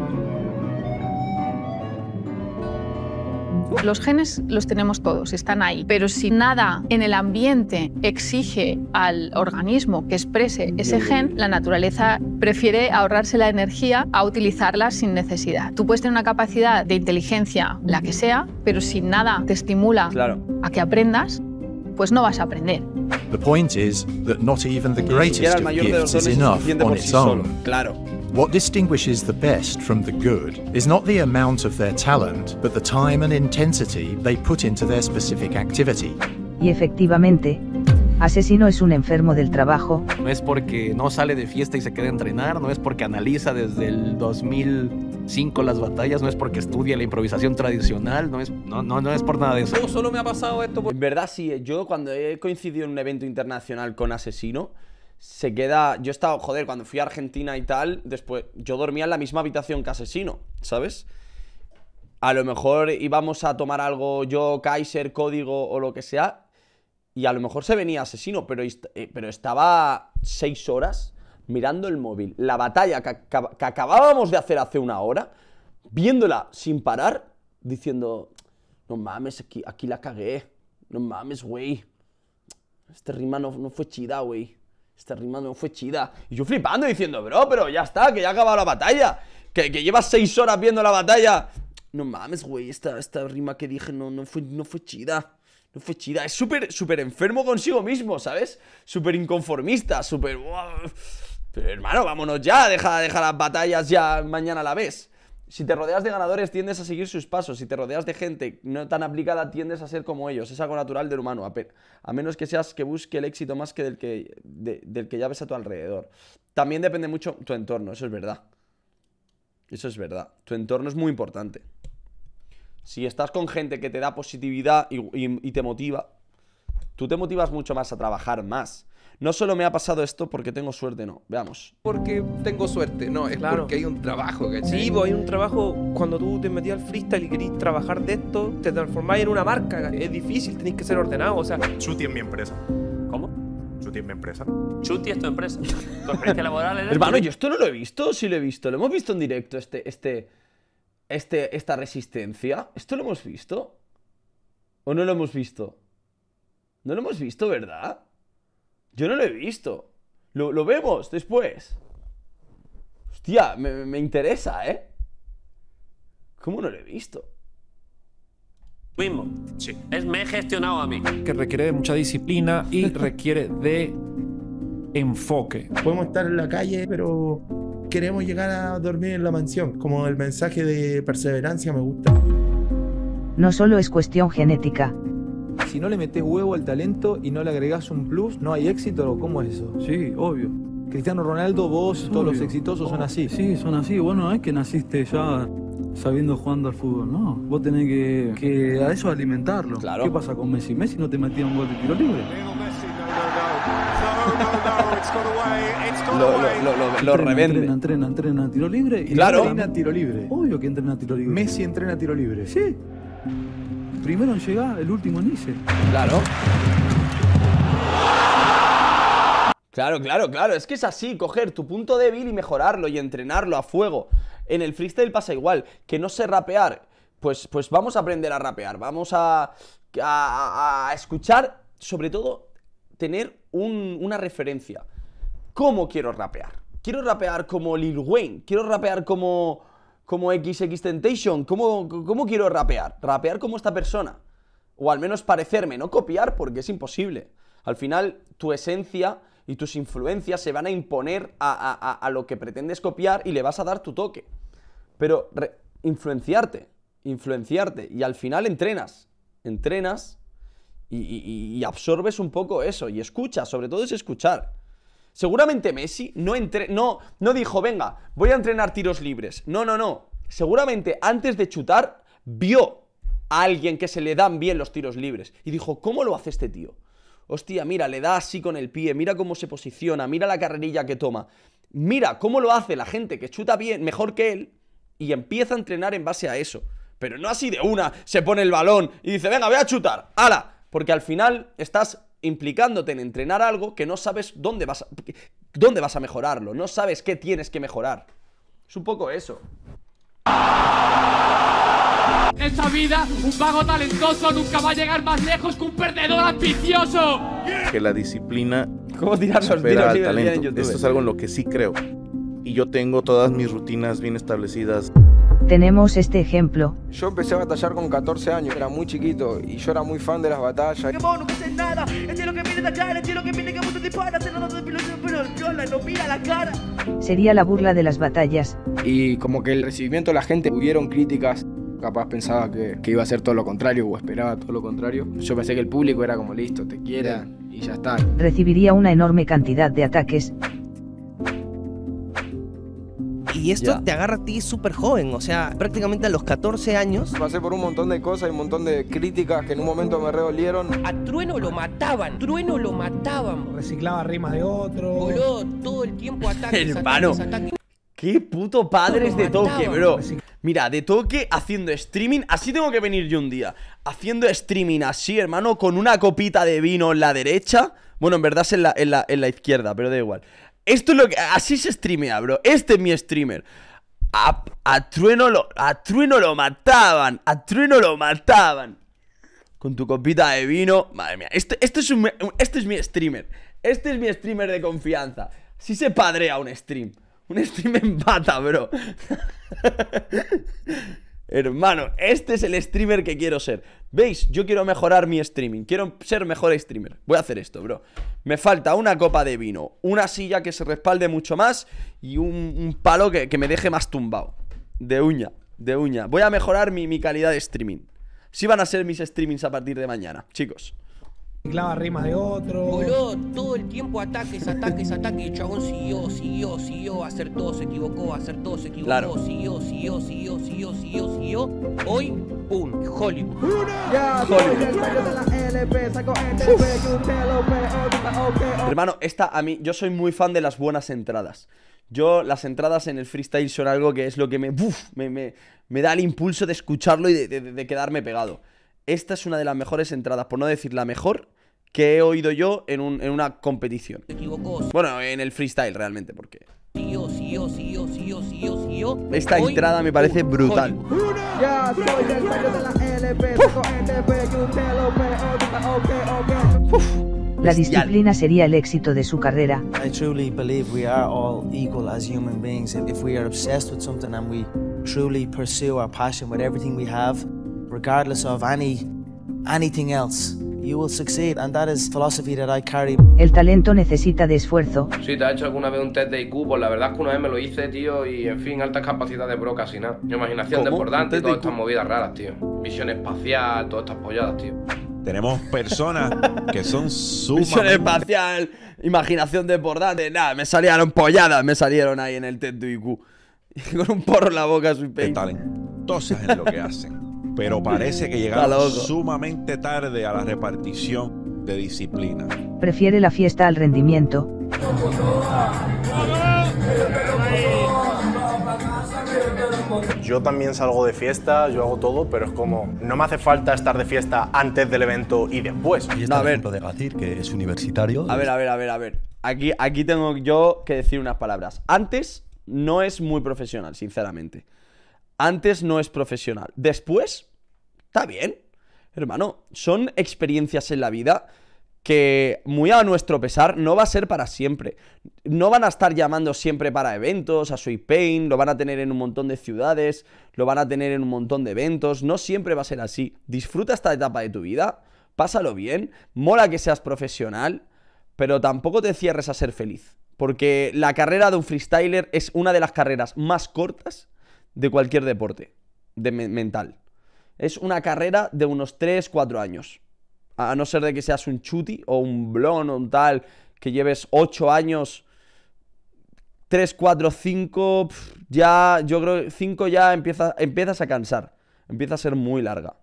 Los genes los tenemos todos, están ahí, pero si nada en el ambiente exige al organismo que exprese ese gen, la naturaleza prefiere ahorrarse la energía a utilizarla sin necesidad. Tú puedes tener una capacidad de inteligencia, la que sea, pero si nada te estimula claro. a que aprendas, pues no vas a aprender. The point is that not even the greatest of gifts is enough on its own. Claro. What distinguishes the best from the good is not the amount of their talent, but the time and intensity they put into their specific activity. Y efectivamente, Asesino es un enfermo del trabajo. No es porque no sale de fiesta y se queda a entrenar, no es porque analiza desde el dos mil cinco las batallas, no es porque estudia la improvisación tradicional, no es, no, no, no es por nada de eso. No, solo me ha pasado esto por... En verdad sí, yo cuando he coincidido en un evento internacional con Asesino, se queda... Yo he estado, joder, cuando fui a Argentina y tal, después yo dormía en la misma habitación que Asesino, ¿sabes? A lo mejor íbamos a tomar algo yo, Kaiser, Código o lo que sea, y a lo mejor se venía Asesino, pero, pero estaba seis horas mirando el móvil. La batalla que, que acabábamos de hacer hace una hora, viéndola sin parar, diciendo, no mames, aquí, aquí la cagué, no mames, güey. Este rima no, no fue chida, güey. Esta rima no fue chida. Y yo flipando diciendo, bro, pero ya está, que ya ha acabado la batalla. Que, que llevas seis horas viendo la batalla. No mames, güey, esta, esta rima que dije no, no, fue, no fue chida. No fue chida. Es súper, súper enfermo consigo mismo, ¿sabes? Súper inconformista, súper... Pero hermano, vámonos ya, deja, deja las batallas ya, mañana a la vez. Si te rodeas de ganadores, tiendes a seguir sus pasos. Si te rodeas de gente no tan aplicada, tiendes a ser como ellos. Es algo natural del humano, a, a menos que seas que busque el éxito más que del que, de, del que ya ves a tu alrededor. También depende mucho tu entorno, eso es verdad. Eso es verdad. Tu entorno es muy importante. Si estás con gente que te da positividad y, y, y te motiva, tú te motivas mucho más a trabajar más. No solo me ha pasado esto porque tengo suerte, no. Veamos. Porque tengo suerte, no, es Claro. porque hay un trabajo, ¿cachai? Sí, pues hay un trabajo. Cuando tú te metías al freestyle y querías trabajar de esto, te transformás en una marca. Es difícil, tenés que ser ordenado, o sea. Chuti es mi empresa. ¿Cómo? Chuti es mi empresa. Chuti es tu empresa. Tu experiencia laboral es. Hermano, yo esto no lo he visto, sí lo he visto. Lo hemos visto en directo, este, este, este, esta resistencia. ¿Esto lo hemos visto? ¿O no lo hemos visto? No lo hemos visto, ¿verdad? Yo no lo he visto. Lo, lo vemos después. Hostia, me, me interesa, ¿eh? ¿Cómo no lo he visto? Mismo. Sí. Es me he gestionado a mí. Que requiere de mucha disciplina y requiere de enfoque. Podemos estar en la calle, pero queremos llegar a dormir en la mansión. Como el mensaje de perseverancia me gusta. No solo es cuestión genética. Si no le metés huevo al talento y no le agregás un plus, ¿no hay éxito? ¿Cómo es eso? Sí, obvio. Cristiano Ronaldo, vos, todos los exitosos son así. Sí, son así. Vos no es que naciste ya sabiendo jugando al fútbol, no. Vos tenés que, que a eso alimentarlo. Claro. ¿Qué pasa con Messi? Messi no te metía un gol de tiro libre. Lo, lo, lo, lo, lo revende. Entrena, entrena, entrena tiro libre. Y claro. Entrena tiro libre. Obvio que entrena tiro libre. Messi entrena tiro libre. Sí. Primero en llegar, el último en irse. Claro. Claro, claro, claro. Es que es así, coger tu punto débil y mejorarlo y entrenarlo a fuego. En el freestyle pasa igual. Que no sé rapear, pues, pues vamos a aprender a rapear. Vamos a, a, a escuchar, sobre todo, tener un, una referencia. ¿Cómo quiero rapear? Quiero rapear como Lil Wayne. Quiero rapear como, como XXXTentacion. ¿Cómo, ¿Cómo quiero rapear? Rapear como esta persona. O al menos parecerme, no copiar, porque es imposible. Al final, tu esencia y tus influencias se van a imponer a, a, a lo que pretendes copiar y le vas a dar tu toque. Pero re, influenciarte, influenciarte. Y al final entrenas. Entrenas y, y, y absorbes un poco eso. Y escuchas, sobre todo es escuchar. Seguramente Messi no, entre, no, no dijo, venga, voy a entrenar tiros libres. No, no, no. Seguramente antes de chutar, vio a alguien que se le dan bien los tiros libres. Y dijo, ¿cómo lo hace este tío? Hostia, mira, le da así con el pie, mira cómo se posiciona, mira la carrerilla que toma. Mira cómo lo hace la gente que chuta bien, mejor que él, y empieza a entrenar en base a eso. Pero no así de una, se pone el balón y dice, venga, voy a chutar, ¡hala! Porque al final estás implicándote en entrenar algo que no sabes dónde vas a, dónde vas a mejorarlo, no sabes qué tienes que mejorar. Es un poco eso. Esa vida, un vago talentoso nunca va a llegar más lejos que un perdedor ambicioso. Que la disciplina ¿Cómo tirar los supera tiros al libres en talento. YouTube? Esto es algo en lo que sí creo. Y yo tengo todas mis rutinas bien establecidas. Tenemos este ejemplo. Yo empecé a batallar con catorce años, era muy chiquito y yo era muy fan de las batallas. Que vos no haces nada, este es lo que viene de acá, este es lo que viene que mucho dispara, se lo da de piloto, pero yo la no mira la cara. Sería la burla de las batallas. Y como que el recibimiento de la gente, hubieron críticas. Capaz pensaba que, que iba a ser todo lo contrario o esperaba todo lo contrario. Yo pensé que el público era como listo, te quieren y ya está. Recibiría una enorme cantidad de ataques. Y esto Ya. te agarra a ti súper joven, o sea, prácticamente a los catorce años. Pasé por un montón de cosas y un montón de críticas que en un momento me redolieron. A Trueno lo mataban, Trueno lo mataban. Reciclaba rimas de otro. Boludo, todo el tiempo ataques, Hermano, ataques, ataques. qué puto padres de Lo toque, mataban. bro. Mira, de toque haciendo streaming. Así tengo que venir yo un día. Haciendo streaming así, hermano, con una copita de vino en la derecha. Bueno, en verdad es en la, en la, en la izquierda, pero da igual. Esto es lo que... Así se streamea, bro. Este es mi streamer. A, a Trueno lo... A Trueno lo mataban. A Trueno lo mataban. Con tu copita de vino. Madre mía. Este, este, es un, este es mi streamer. Este es mi streamer de confianza. Sí se padrea un stream. Un stream en bata, bro. Hermano, este es el streamer que quiero ser. ¿Veis? Yo quiero mejorar mi streaming. Quiero ser mejor streamer. Voy a hacer esto, bro. Me falta una copa de vino, una silla que se respalde mucho más y un, un palo que, que me deje más tumbado. De uña, de uña. Voy a mejorar mi, mi calidad de streaming. Sí van a ser mis streamings a partir de mañana, chicos. Reciclaba rimas de otro. Boludo, todo el tiempo ataques, ataques, ataques. Y el chabón siguió, siguió, siguió. A hacer todo se equivocó, a hacer todo se equivocó. Claro. Siguió, siguió, siguió, siguió, siguió, siguió. Hoy, pum, Hollywood. Hermano, esta a mí, yo soy muy fan de las buenas entradas. Yo, las entradas en el freestyle son algo que es lo que me, uf, me, me, me da el impulso de escucharlo y de, de, de quedarme pegado. Esta es una de las mejores entradas, por no decir la mejor, que he oído yo en, un, en una competición. Bueno, en el freestyle realmente, porque... Siguió, siguió, siguió, siguió, siguió, siguió. Esta Hoy, entrada me parece brutal. Ya soy del sello de la L P, saco N P, que usted lo ve, ok, ok. La disciplina sería el éxito de su carrera. I truly believe we are all equal as human beings. If we are obsessed with something and we truly pursue our passion with everything we have, regardless of any anything else, you will succeed, and that is philosophy that I carry. El talento necesita de esfuerzo. Sí, ¿te has hecho alguna vez un test de I Q? Pues la verdad es que una vez me lo hice, tío, y en fin, altas capacidades, bro, casi nada. Imaginación desbordante y todas estas movidas raras, tío. Visión espacial, todas estas polladas, tío. Tenemos personas que son Visión sumamente... espacial, imaginación desbordante. Nada, me salieron polladas, me salieron ahí en el test de I Q. Con un porro en la boca, soy pein. talentosas en lo que hacen, pero parece que llegaron sumamente tarde a la repartición de disciplina. Prefiere la fiesta al rendimiento. Yo también salgo de fiesta, yo hago todo, pero es como, no me hace falta estar de fiesta antes del evento y después. Y está el ejemplo de Gazir, que es universitario. A ver, a ver, a ver, a ver. Aquí, aquí tengo yo que decir unas palabras. Antes no es muy profesional, sinceramente. Antes no es profesional. Después, está bien. Hermano, son experiencias en la vida que, muy a nuestro pesar, no va a ser para siempre. No van a estar llamando siempre para eventos, a Soy Pain, lo van a tener en un montón de ciudades, lo van a tener en un montón de eventos. No siempre va a ser así. Disfruta esta etapa de tu vida, pásalo bien, mola que seas profesional, pero tampoco te cierres a ser feliz. Porque la carrera de un freestyler es una de las carreras más cortas de cualquier deporte de me mental. Es una carrera de unos tres cuatro años. A no ser de que seas un chuti o un blon o un tal, que lleves ocho años, tres, cuatro, cinco, ya, yo creo que cinco ya empieza, empiezas a cansar. Empieza a ser muy larga.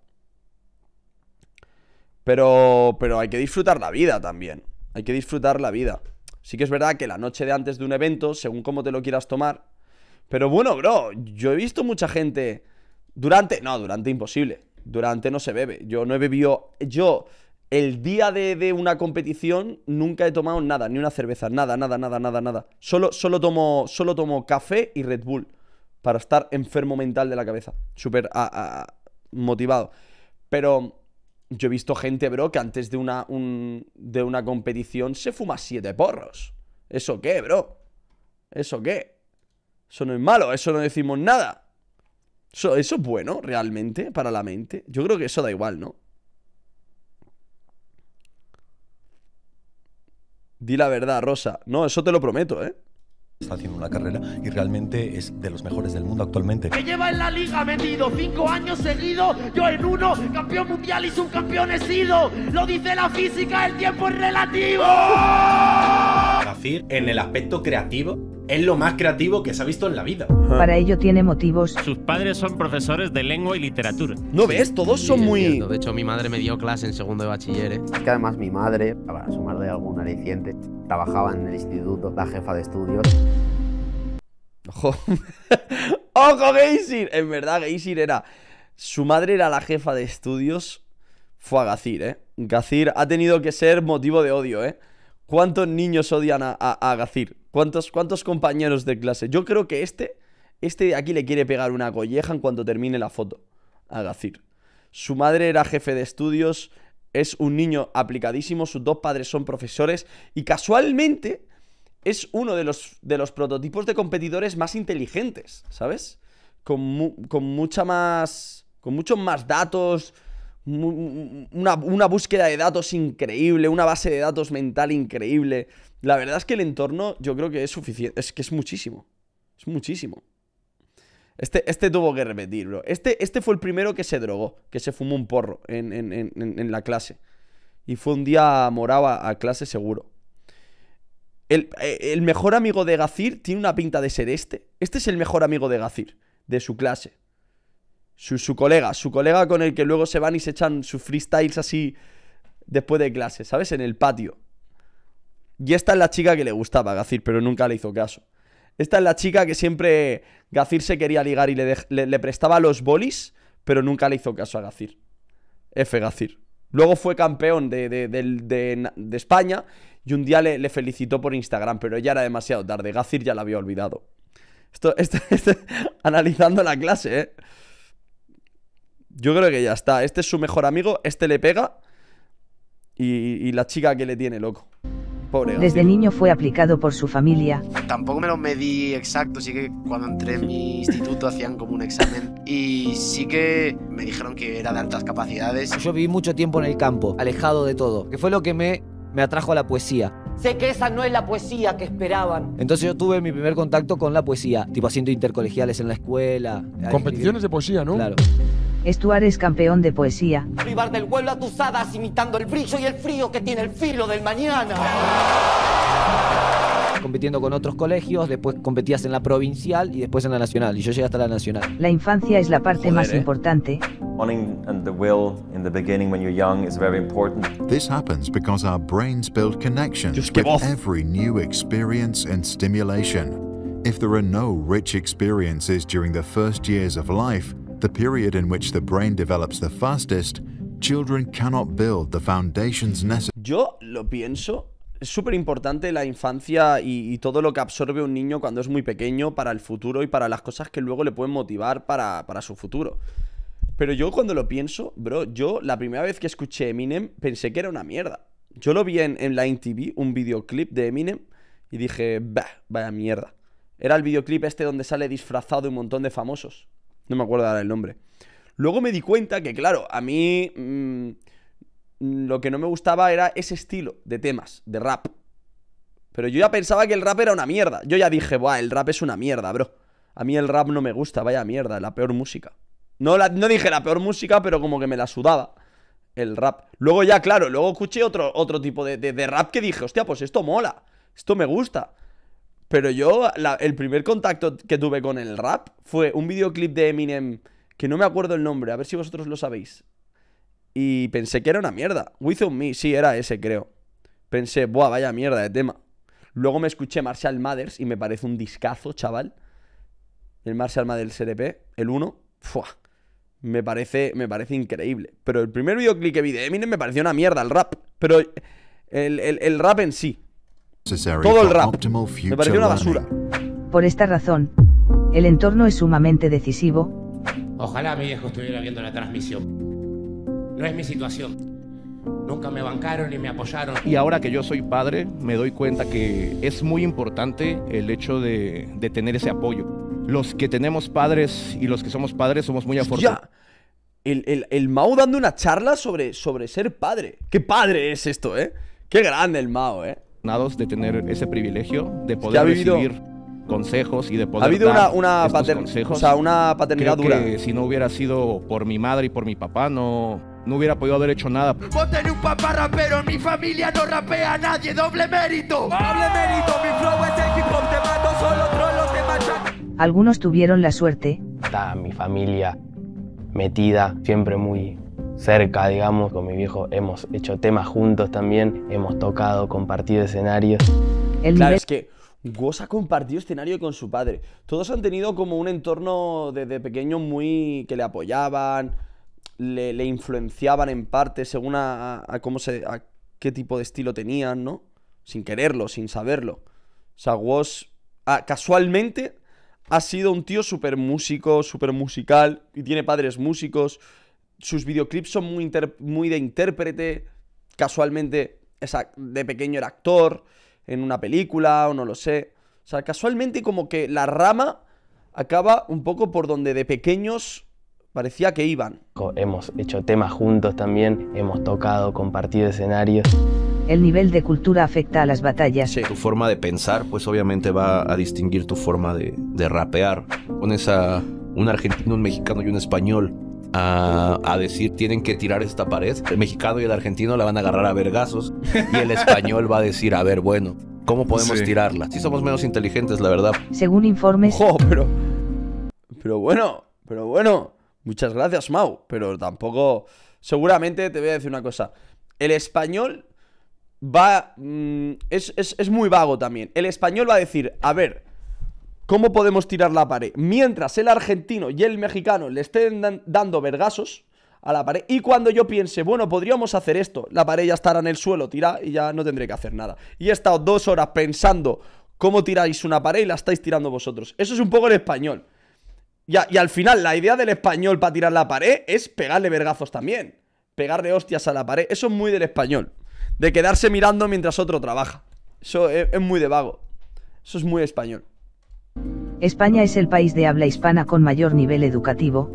Pero, pero hay que disfrutar la vida también. Hay que disfrutar la vida. Sí que es verdad que la noche de antes de un evento, según cómo te lo quieras tomar. Pero bueno, bro, yo he visto mucha gente durante... No, durante imposible. Durante no se bebe. Yo no he bebido... Yo, el día de, de una competición, nunca he tomado nada, ni una cerveza. Nada, nada, nada, nada, nada. Solo, solo, tomo, solo tomo café y Red Bull para estar enfermo mental de la cabeza. Súper motivado. Pero... Yo he visto gente, bro, que antes de una, un, de una competición se fuma siete porros. ¿Eso qué, bro? ¿Eso qué? Eso no es malo, eso no decimos nada. Eso, eso es bueno, realmente, para la mente. Yo creo que eso da igual, ¿no? Di la verdad, Rosa. No, eso te lo prometo, ¿eh? Está haciendo una carrera y realmente es de los mejores del mundo actualmente. Que lleva en la liga metido cinco años seguidos, yo en uno, campeón mundial y subcampeón he sido. Lo dice la física, el tiempo es relativo. Gazir, en el aspecto creativo, es lo más creativo que se ha visto en la vida. Para ello tiene motivos. Sus padres son profesores de lengua y literatura. ¿No ves? Todos son muy... Entiendo. De hecho, mi madre me dio clase en segundo de bachiller. ¿eh? Es que además mi madre, para sumarle algún aliciente, trabajaba en el instituto, la jefa de estudios. Ojo, ¡ojo, Geysir! En verdad, Geysir era... Su madre era la jefa de estudios. Fue a Gazir, ¿eh? Gazir ha tenido que ser motivo de odio, ¿eh? ¿Cuántos niños odian a, a, a Gazir? ¿Cuántos, ¿Cuántos compañeros de clase? Yo creo que este, este de aquí le quiere pegar una colleja en cuanto termine la foto a Gazir. Su madre era jefe de estudios, es un niño aplicadísimo, sus dos padres son profesores y casualmente es uno de los, de los prototipos de competidores más inteligentes, ¿sabes? Con, mu con mucha más... con muchos más datos... Una, una búsqueda de datos increíble, una base de datos mental increíble. La verdad es que el entorno yo creo que es suficiente, es que es muchísimo. Es muchísimo. Este, este tuvo que repetir, bro. Este, este fue el primero que se drogó, que se fumó un porro en, en, en, en la clase. Y fue un día morado a, a clase seguro. El, el mejor amigo de Gazir tiene una pinta de ser este. Este es el mejor amigo de Gazir, de su clase. Su, su colega, su colega con el que luego se van y se echan sus freestyles así después de clase, ¿sabes? En el patio. Y esta es la chica que le gustaba a Gazir, pero nunca le hizo caso. Esta es la chica que siempre Gazir se quería ligar y le, le, le prestaba los bolis, pero nunca le hizo caso a Gazir. F Gazir. Luego fue campeón de, de, de, de, de España y un día le, le felicitó por Instagram, pero ya era demasiado tarde. Gazir ya la había olvidado. Esto, esto, esto analizando la clase, ¿eh? Yo creo que ya está. Este es su mejor amigo, este le pega y, y la chica que le tiene loco. Pobre Gafir. Desde niño fue aplicado por su familia. Tampoco me lo medí exacto, sí que cuando entré en mi instituto hacían como un examen y sí que me dijeron que era de altas capacidades. Yo viví mucho tiempo en el campo, alejado de todo, que fue lo que me, me atrajo a la poesía. Sé que esa no es la poesía que esperaban. Entonces yo tuve mi primer contacto con la poesía, tipo haciendo intercolegiales en la escuela. Competiciones de poesía, ¿no? Claro. Stuart es campeón de poesía. Privar del vuelo a tus hadas imitando el brillo y el frío que tiene el filo del mañana. Compitiendo con otros colegios, después competías en la provincial y después en la nacional. Y yo llegué hasta la nacional. La infancia es la parte Joder, más eh. importante. Wanting and the will in the beginning when you're young is very important. This happens because our brains build connections with every new experience and stimulation. If there are no rich experiences during the first years of life, the period in which the brain develops the fastest, children cannot build the foundations necessary. Yo lo pienso, es súper importante la infancia y, y todo lo que absorbe un niño cuando es muy pequeño para el futuro y para las cosas que luego le pueden motivar para, para su futuro. Pero yo cuando lo pienso, bro, yo la primera vez que escuché Eminem pensé que era una mierda. Yo lo vi en, en Line T V, un videoclip de Eminem, y dije, bah, vaya mierda. Era el videoclip este donde sale disfrazado de un montón de famosos. No me acuerdo ahora el nombre. Luego me di cuenta que, claro, a mí mmm, lo que no me gustaba era ese estilo de temas, de rap. Pero yo ya pensaba que el rap era una mierda. Yo ya dije, buah, el rap es una mierda, bro. A mí el rap no me gusta, vaya mierda, la peor música. No, la, no dije la peor música, pero como que me la sudaba el rap. Luego ya, claro, luego escuché otro, otro tipo de, de, de rap que dije, hostia, pues esto mola, esto me gusta. Pero yo, la, el primer contacto que tuve con el rap fue un videoclip de Eminem, que no me acuerdo el nombre, a ver si vosotros lo sabéis. Y pensé que era una mierda. Without Me, sí, era ese, creo. Pensé, buah, vaya mierda de tema. Luego me escuché Marshall Mathers y me parece un discazo, chaval. El Marshall Mathers L P, el uno, ¡fua! Me parece, me parece increíble. Pero el primer videoclip que vi de Eminem me pareció una mierda, el rap. Pero el, el, el rap en sí, todo el rap, me pareció una basura. Por esta razón, el entorno es sumamente decisivo. Ojalá mi viejo estuviera viendo la transmisión. No es mi situación. Nunca me bancaron ni me apoyaron. Y ahora que yo soy padre, me doy cuenta que es muy importante el hecho de, de tener ese apoyo. Los que tenemos padres y los que somos padres somos muy afortunados. El, el, el Mao dando una charla sobre, sobre ser padre. ¿Qué padre es esto, eh? Qué grande el Mao, eh. De tener ese privilegio de poder vivido, recibir consejos y de poder ha habido dar una, una, pater, consejos. O sea, una paternidad Creo dura. Que si no hubiera sido por mi madre y por mi papá, no, no hubiera podido haber hecho nada. Vos tenés un papá rapero, en mi familia no rapea a nadie, doble mérito. Doble mérito, mi flow es el hip hop, te mato solo, trolo, te machaco. Algunos tuvieron la suerte. Está mi familia metida, siempre muy cerca, digamos. Con mi viejo hemos hecho temas juntos también, hemos tocado, compartido escenarios. El claro, nivel... es que Woz ha compartido escenario con su padre. Todos han tenido como un entorno desde pequeño muy... que le apoyaban, le, le influenciaban en parte según a, a, a cómo se... a qué tipo de estilo tenían, ¿no? Sin quererlo, sin saberlo. O sea, Woz ah, casualmente ha sido un tío súper músico, súper musical, y tiene padres músicos. Sus videoclips son muy, inter, muy de intérprete. Casualmente, esa, de pequeño era actor en una película, o no lo sé. O sea, casualmente como que la rama acaba un poco por donde de pequeños parecía que iban. Hemos hecho temas juntos también, hemos tocado, compartido escenarios. El nivel de cultura afecta a las batallas. Sí. Tu forma de pensar, pues obviamente va a distinguir tu forma de, de rapear. Pones a un argentino, un mexicano y un español a, a decir tienen que tirar esta pared. El mexicano y el argentino la van a agarrar a vergazos y el español va a decir, a ver, bueno, ¿cómo podemos sí. tirarla? Sí somos menos inteligentes, la verdad. Según informes... ¡Oh, pero... Pero bueno, pero bueno... Muchas gracias, Mau, pero tampoco... Seguramente te voy a decir una cosa. El español va... Mmm, es, es, es muy vago también. El español va a decir, a ver, ¿cómo podemos tirar la pared? Mientras el argentino y el mexicano le estén dan, dando vergazos a la pared. Y cuando yo piense, bueno, podríamos hacer esto, la pared ya estará en el suelo, tirada, y ya no tendré que hacer nada. Y he estado dos horas pensando cómo tiráis una pared y la estáis tirando vosotros. Eso es un poco el español. Y, a, y al final, la idea del español para tirar la pared es pegarle vergazos también. Pegarle hostias a la pared. Eso es muy del español. De quedarse mirando mientras otro trabaja. Eso es, es muy de vago. Eso es muy español. España es el país de habla hispana con mayor nivel educativo.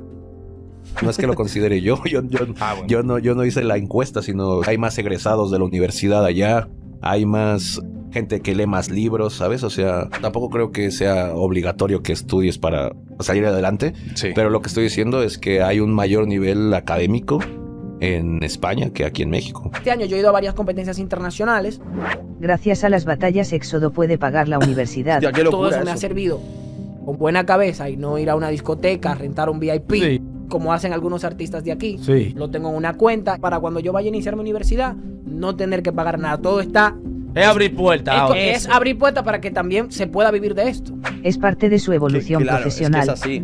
No es que lo considere yo, yo, yo, Ah, bueno. yo no, yo no hice la encuesta, sino hay más egresados de la universidad allá, hay más gente que lee más libros, ¿sabes? O sea, tampoco creo que sea obligatorio que estudies para salir adelante, pero lo que estoy diciendo es que hay un mayor nivel académico en España que aquí en México. Este año yo he ido a varias competencias internacionales. Gracias a las batallas Éxodo puede pagar la universidad. Todo eso me ha servido con buena cabeza y no ir a una discoteca, rentar un V I P. Sí. Como hacen algunos artistas de aquí. Sí. Lo tengo en una cuenta para cuando yo vaya a iniciar mi universidad no tener que pagar nada. Todo está... Es abrir puertas. Esto ahora. es abrir puertas para que también se pueda vivir de esto. Es parte de su evolución Claro, profesional. es que es así.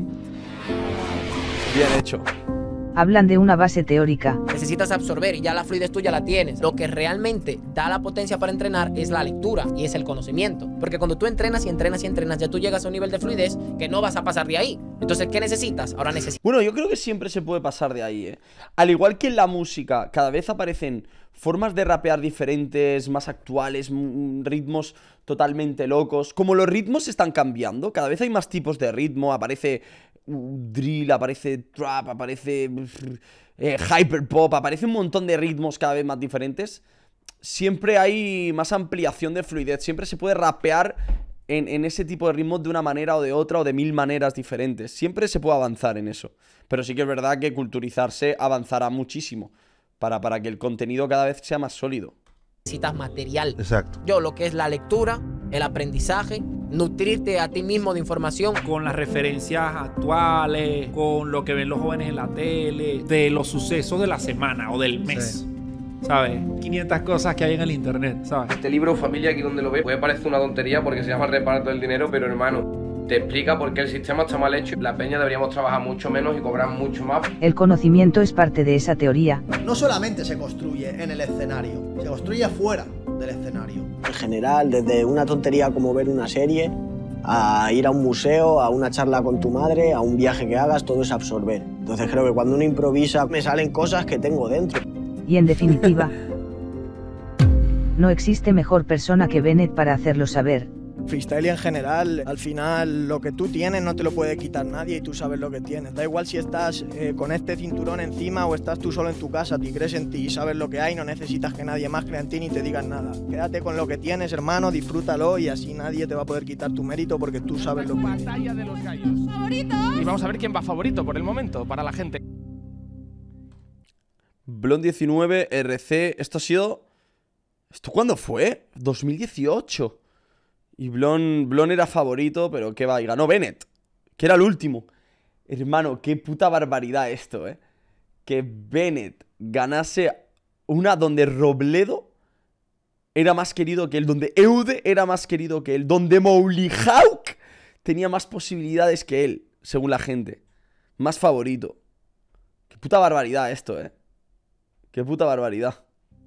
Bien hecho. Hablan de una base teórica. Necesitas absorber y ya la fluidez tú ya la tienes. Lo que realmente da la potencia para entrenar es la lectura y es el conocimiento. Porque cuando tú entrenas y entrenas y entrenas, ya tú llegas a un nivel de fluidez que no vas a pasar de ahí. Entonces, ¿qué necesitas? Ahora necesitas... Bueno, yo creo que siempre se puede pasar de ahí, ¿eh? Al igual que en la música, cada vez aparecen formas de rapear diferentes, más actuales, mm, ritmos totalmente locos. Como los ritmos están cambiando, cada vez hay más tipos de ritmo, aparece drill, aparece trap, aparece eh, hyperpop, aparece un montón de ritmos cada vez más diferentes. Siempre hay más ampliación de fluidez, siempre se puede rapear en, en ese tipo de ritmos de una manera o de otra o de mil maneras diferentes. Siempre se puede avanzar en eso. Pero sí que es verdad que culturizarse avanzará muchísimo para, para que el contenido cada vez sea más sólido. Necesitas material. Exacto. Yo lo que es la lectura, el aprendizaje, nutrirte a ti mismo de información. Con las referencias actuales, con lo que ven los jóvenes en la tele, de los sucesos de la semana o del mes. ¿Sabes? quinientas cosas que hay en el internet, ¿sabes? Este libro, familia, aquí donde lo ve, puede parecer una tontería porque se llama el reparto del dinero, pero hermano, te explica por qué el sistema está mal hecho. La peña deberíamos trabajar mucho menos y cobrar mucho más. El conocimiento es parte de esa teoría. No solamente se construye en el escenario, se construye fuera del escenario. En general, desde una tontería como ver una serie, a ir a un museo, a una charla con tu madre, a un viaje que hagas, todo es absorber. Entonces creo que cuando uno improvisa me salen cosas que tengo dentro. Y en definitiva, no existe mejor persona que Bennett para hacerlo saber. Freestyle en general, al final lo que tú tienes no te lo puede quitar nadie y tú sabes lo que tienes. Da igual si estás eh, con este cinturón encima o estás tú solo en tu casa, tú crees en ti y sabes lo que hay, no necesitas que nadie más crea en ti ni te digan nada. Quédate con lo que tienes, hermano, disfrútalo y así nadie te va a poder quitar tu mérito porque tú sabes lo que hay. Batalla de los gallos. ¡Favoritos! Y vamos a ver quién va favorito por el momento, para la gente. Blon diecinueve, R C, esto ha sido... ¿Esto cuándo fue? dos mil dieciocho. Y Blon, Blon era favorito, pero qué va, y ganó Bennett, que era el último. Hermano, qué puta barbaridad esto, ¿eh? Que Bennett ganase una donde Robledo era más querido que él, donde Eude era más querido que él, donde Mowgli Hawk tenía más posibilidades que él, según la gente. Más favorito. Qué puta barbaridad esto, ¿eh? Qué puta barbaridad.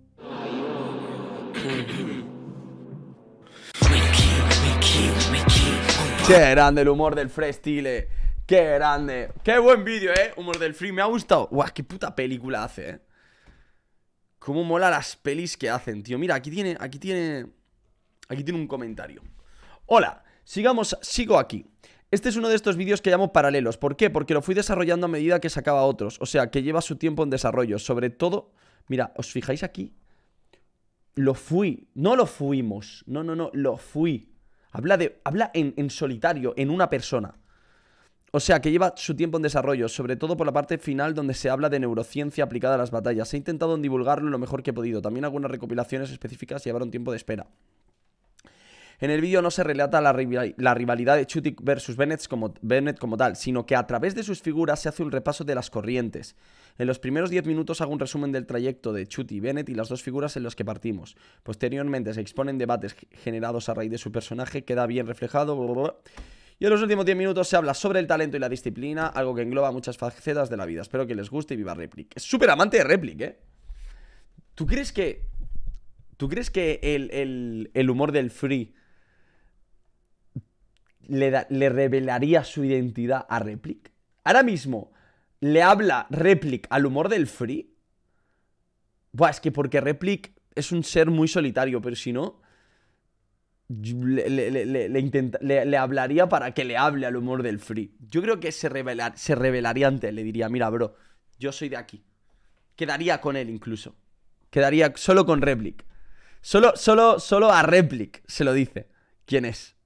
Qué grande el humor del freestyle. Qué grande. Qué buen vídeo, eh. Humor del free. Me ha gustado. Guau, qué puta película hace, eh. Cómo mola las pelis que hacen, tío. Mira, aquí tiene, aquí tiene. Aquí tiene un comentario. Hola, sigamos, sigo aquí. Este es uno de estos vídeos que llamo paralelos. ¿Por qué? Porque lo fui desarrollando a medida que sacaba otros. O sea, que lleva su tiempo en desarrollo. Sobre todo, mira, ¿os fijáis aquí? Lo fui, no lo fuimos. No, no, no, lo fui. Habla, de, habla en, en solitario, en una persona. O sea, que lleva su tiempo en desarrollo, sobre todo por la parte final donde se habla de neurociencia aplicada a las batallas. He intentado divulgarlo lo mejor que he podido. También algunas recopilaciones específicas llevaron tiempo de espera. En el vídeo no se relata la, rival, la rivalidad de Chuty versus Bennett como, Bennett como tal, sino que a través de sus figuras se hace un repaso de las corrientes. En los primeros diez minutos hago un resumen del trayecto de Chuty y Bennett y las dos figuras en las que partimos. Posteriormente se exponen debates generados a raíz de su personaje, queda bien reflejado. Blablabla. Y en los últimos diez minutos se habla sobre el talento y la disciplina, algo que engloba muchas facetas de la vida. Espero que les guste y viva Replic. Es súper amante de Replic, ¿eh? ¿Tú crees que... ¿Tú crees que el, el, el humor del free le, da, le revelaría su identidad a Replic? Ahora mismo, ¿le habla Replic al humor del free? Buah, es que porque Replic es un ser muy solitario, pero si no... le, le, le, le, intenta, le, le hablaría para que le hable al humor del Free. Yo creo que se, revelar, se revelaría ante él. Le diría, mira, bro, yo soy de aquí. Quedaría con él incluso. Quedaría solo con Replic. Solo, solo, solo a Replic se lo dice quién es.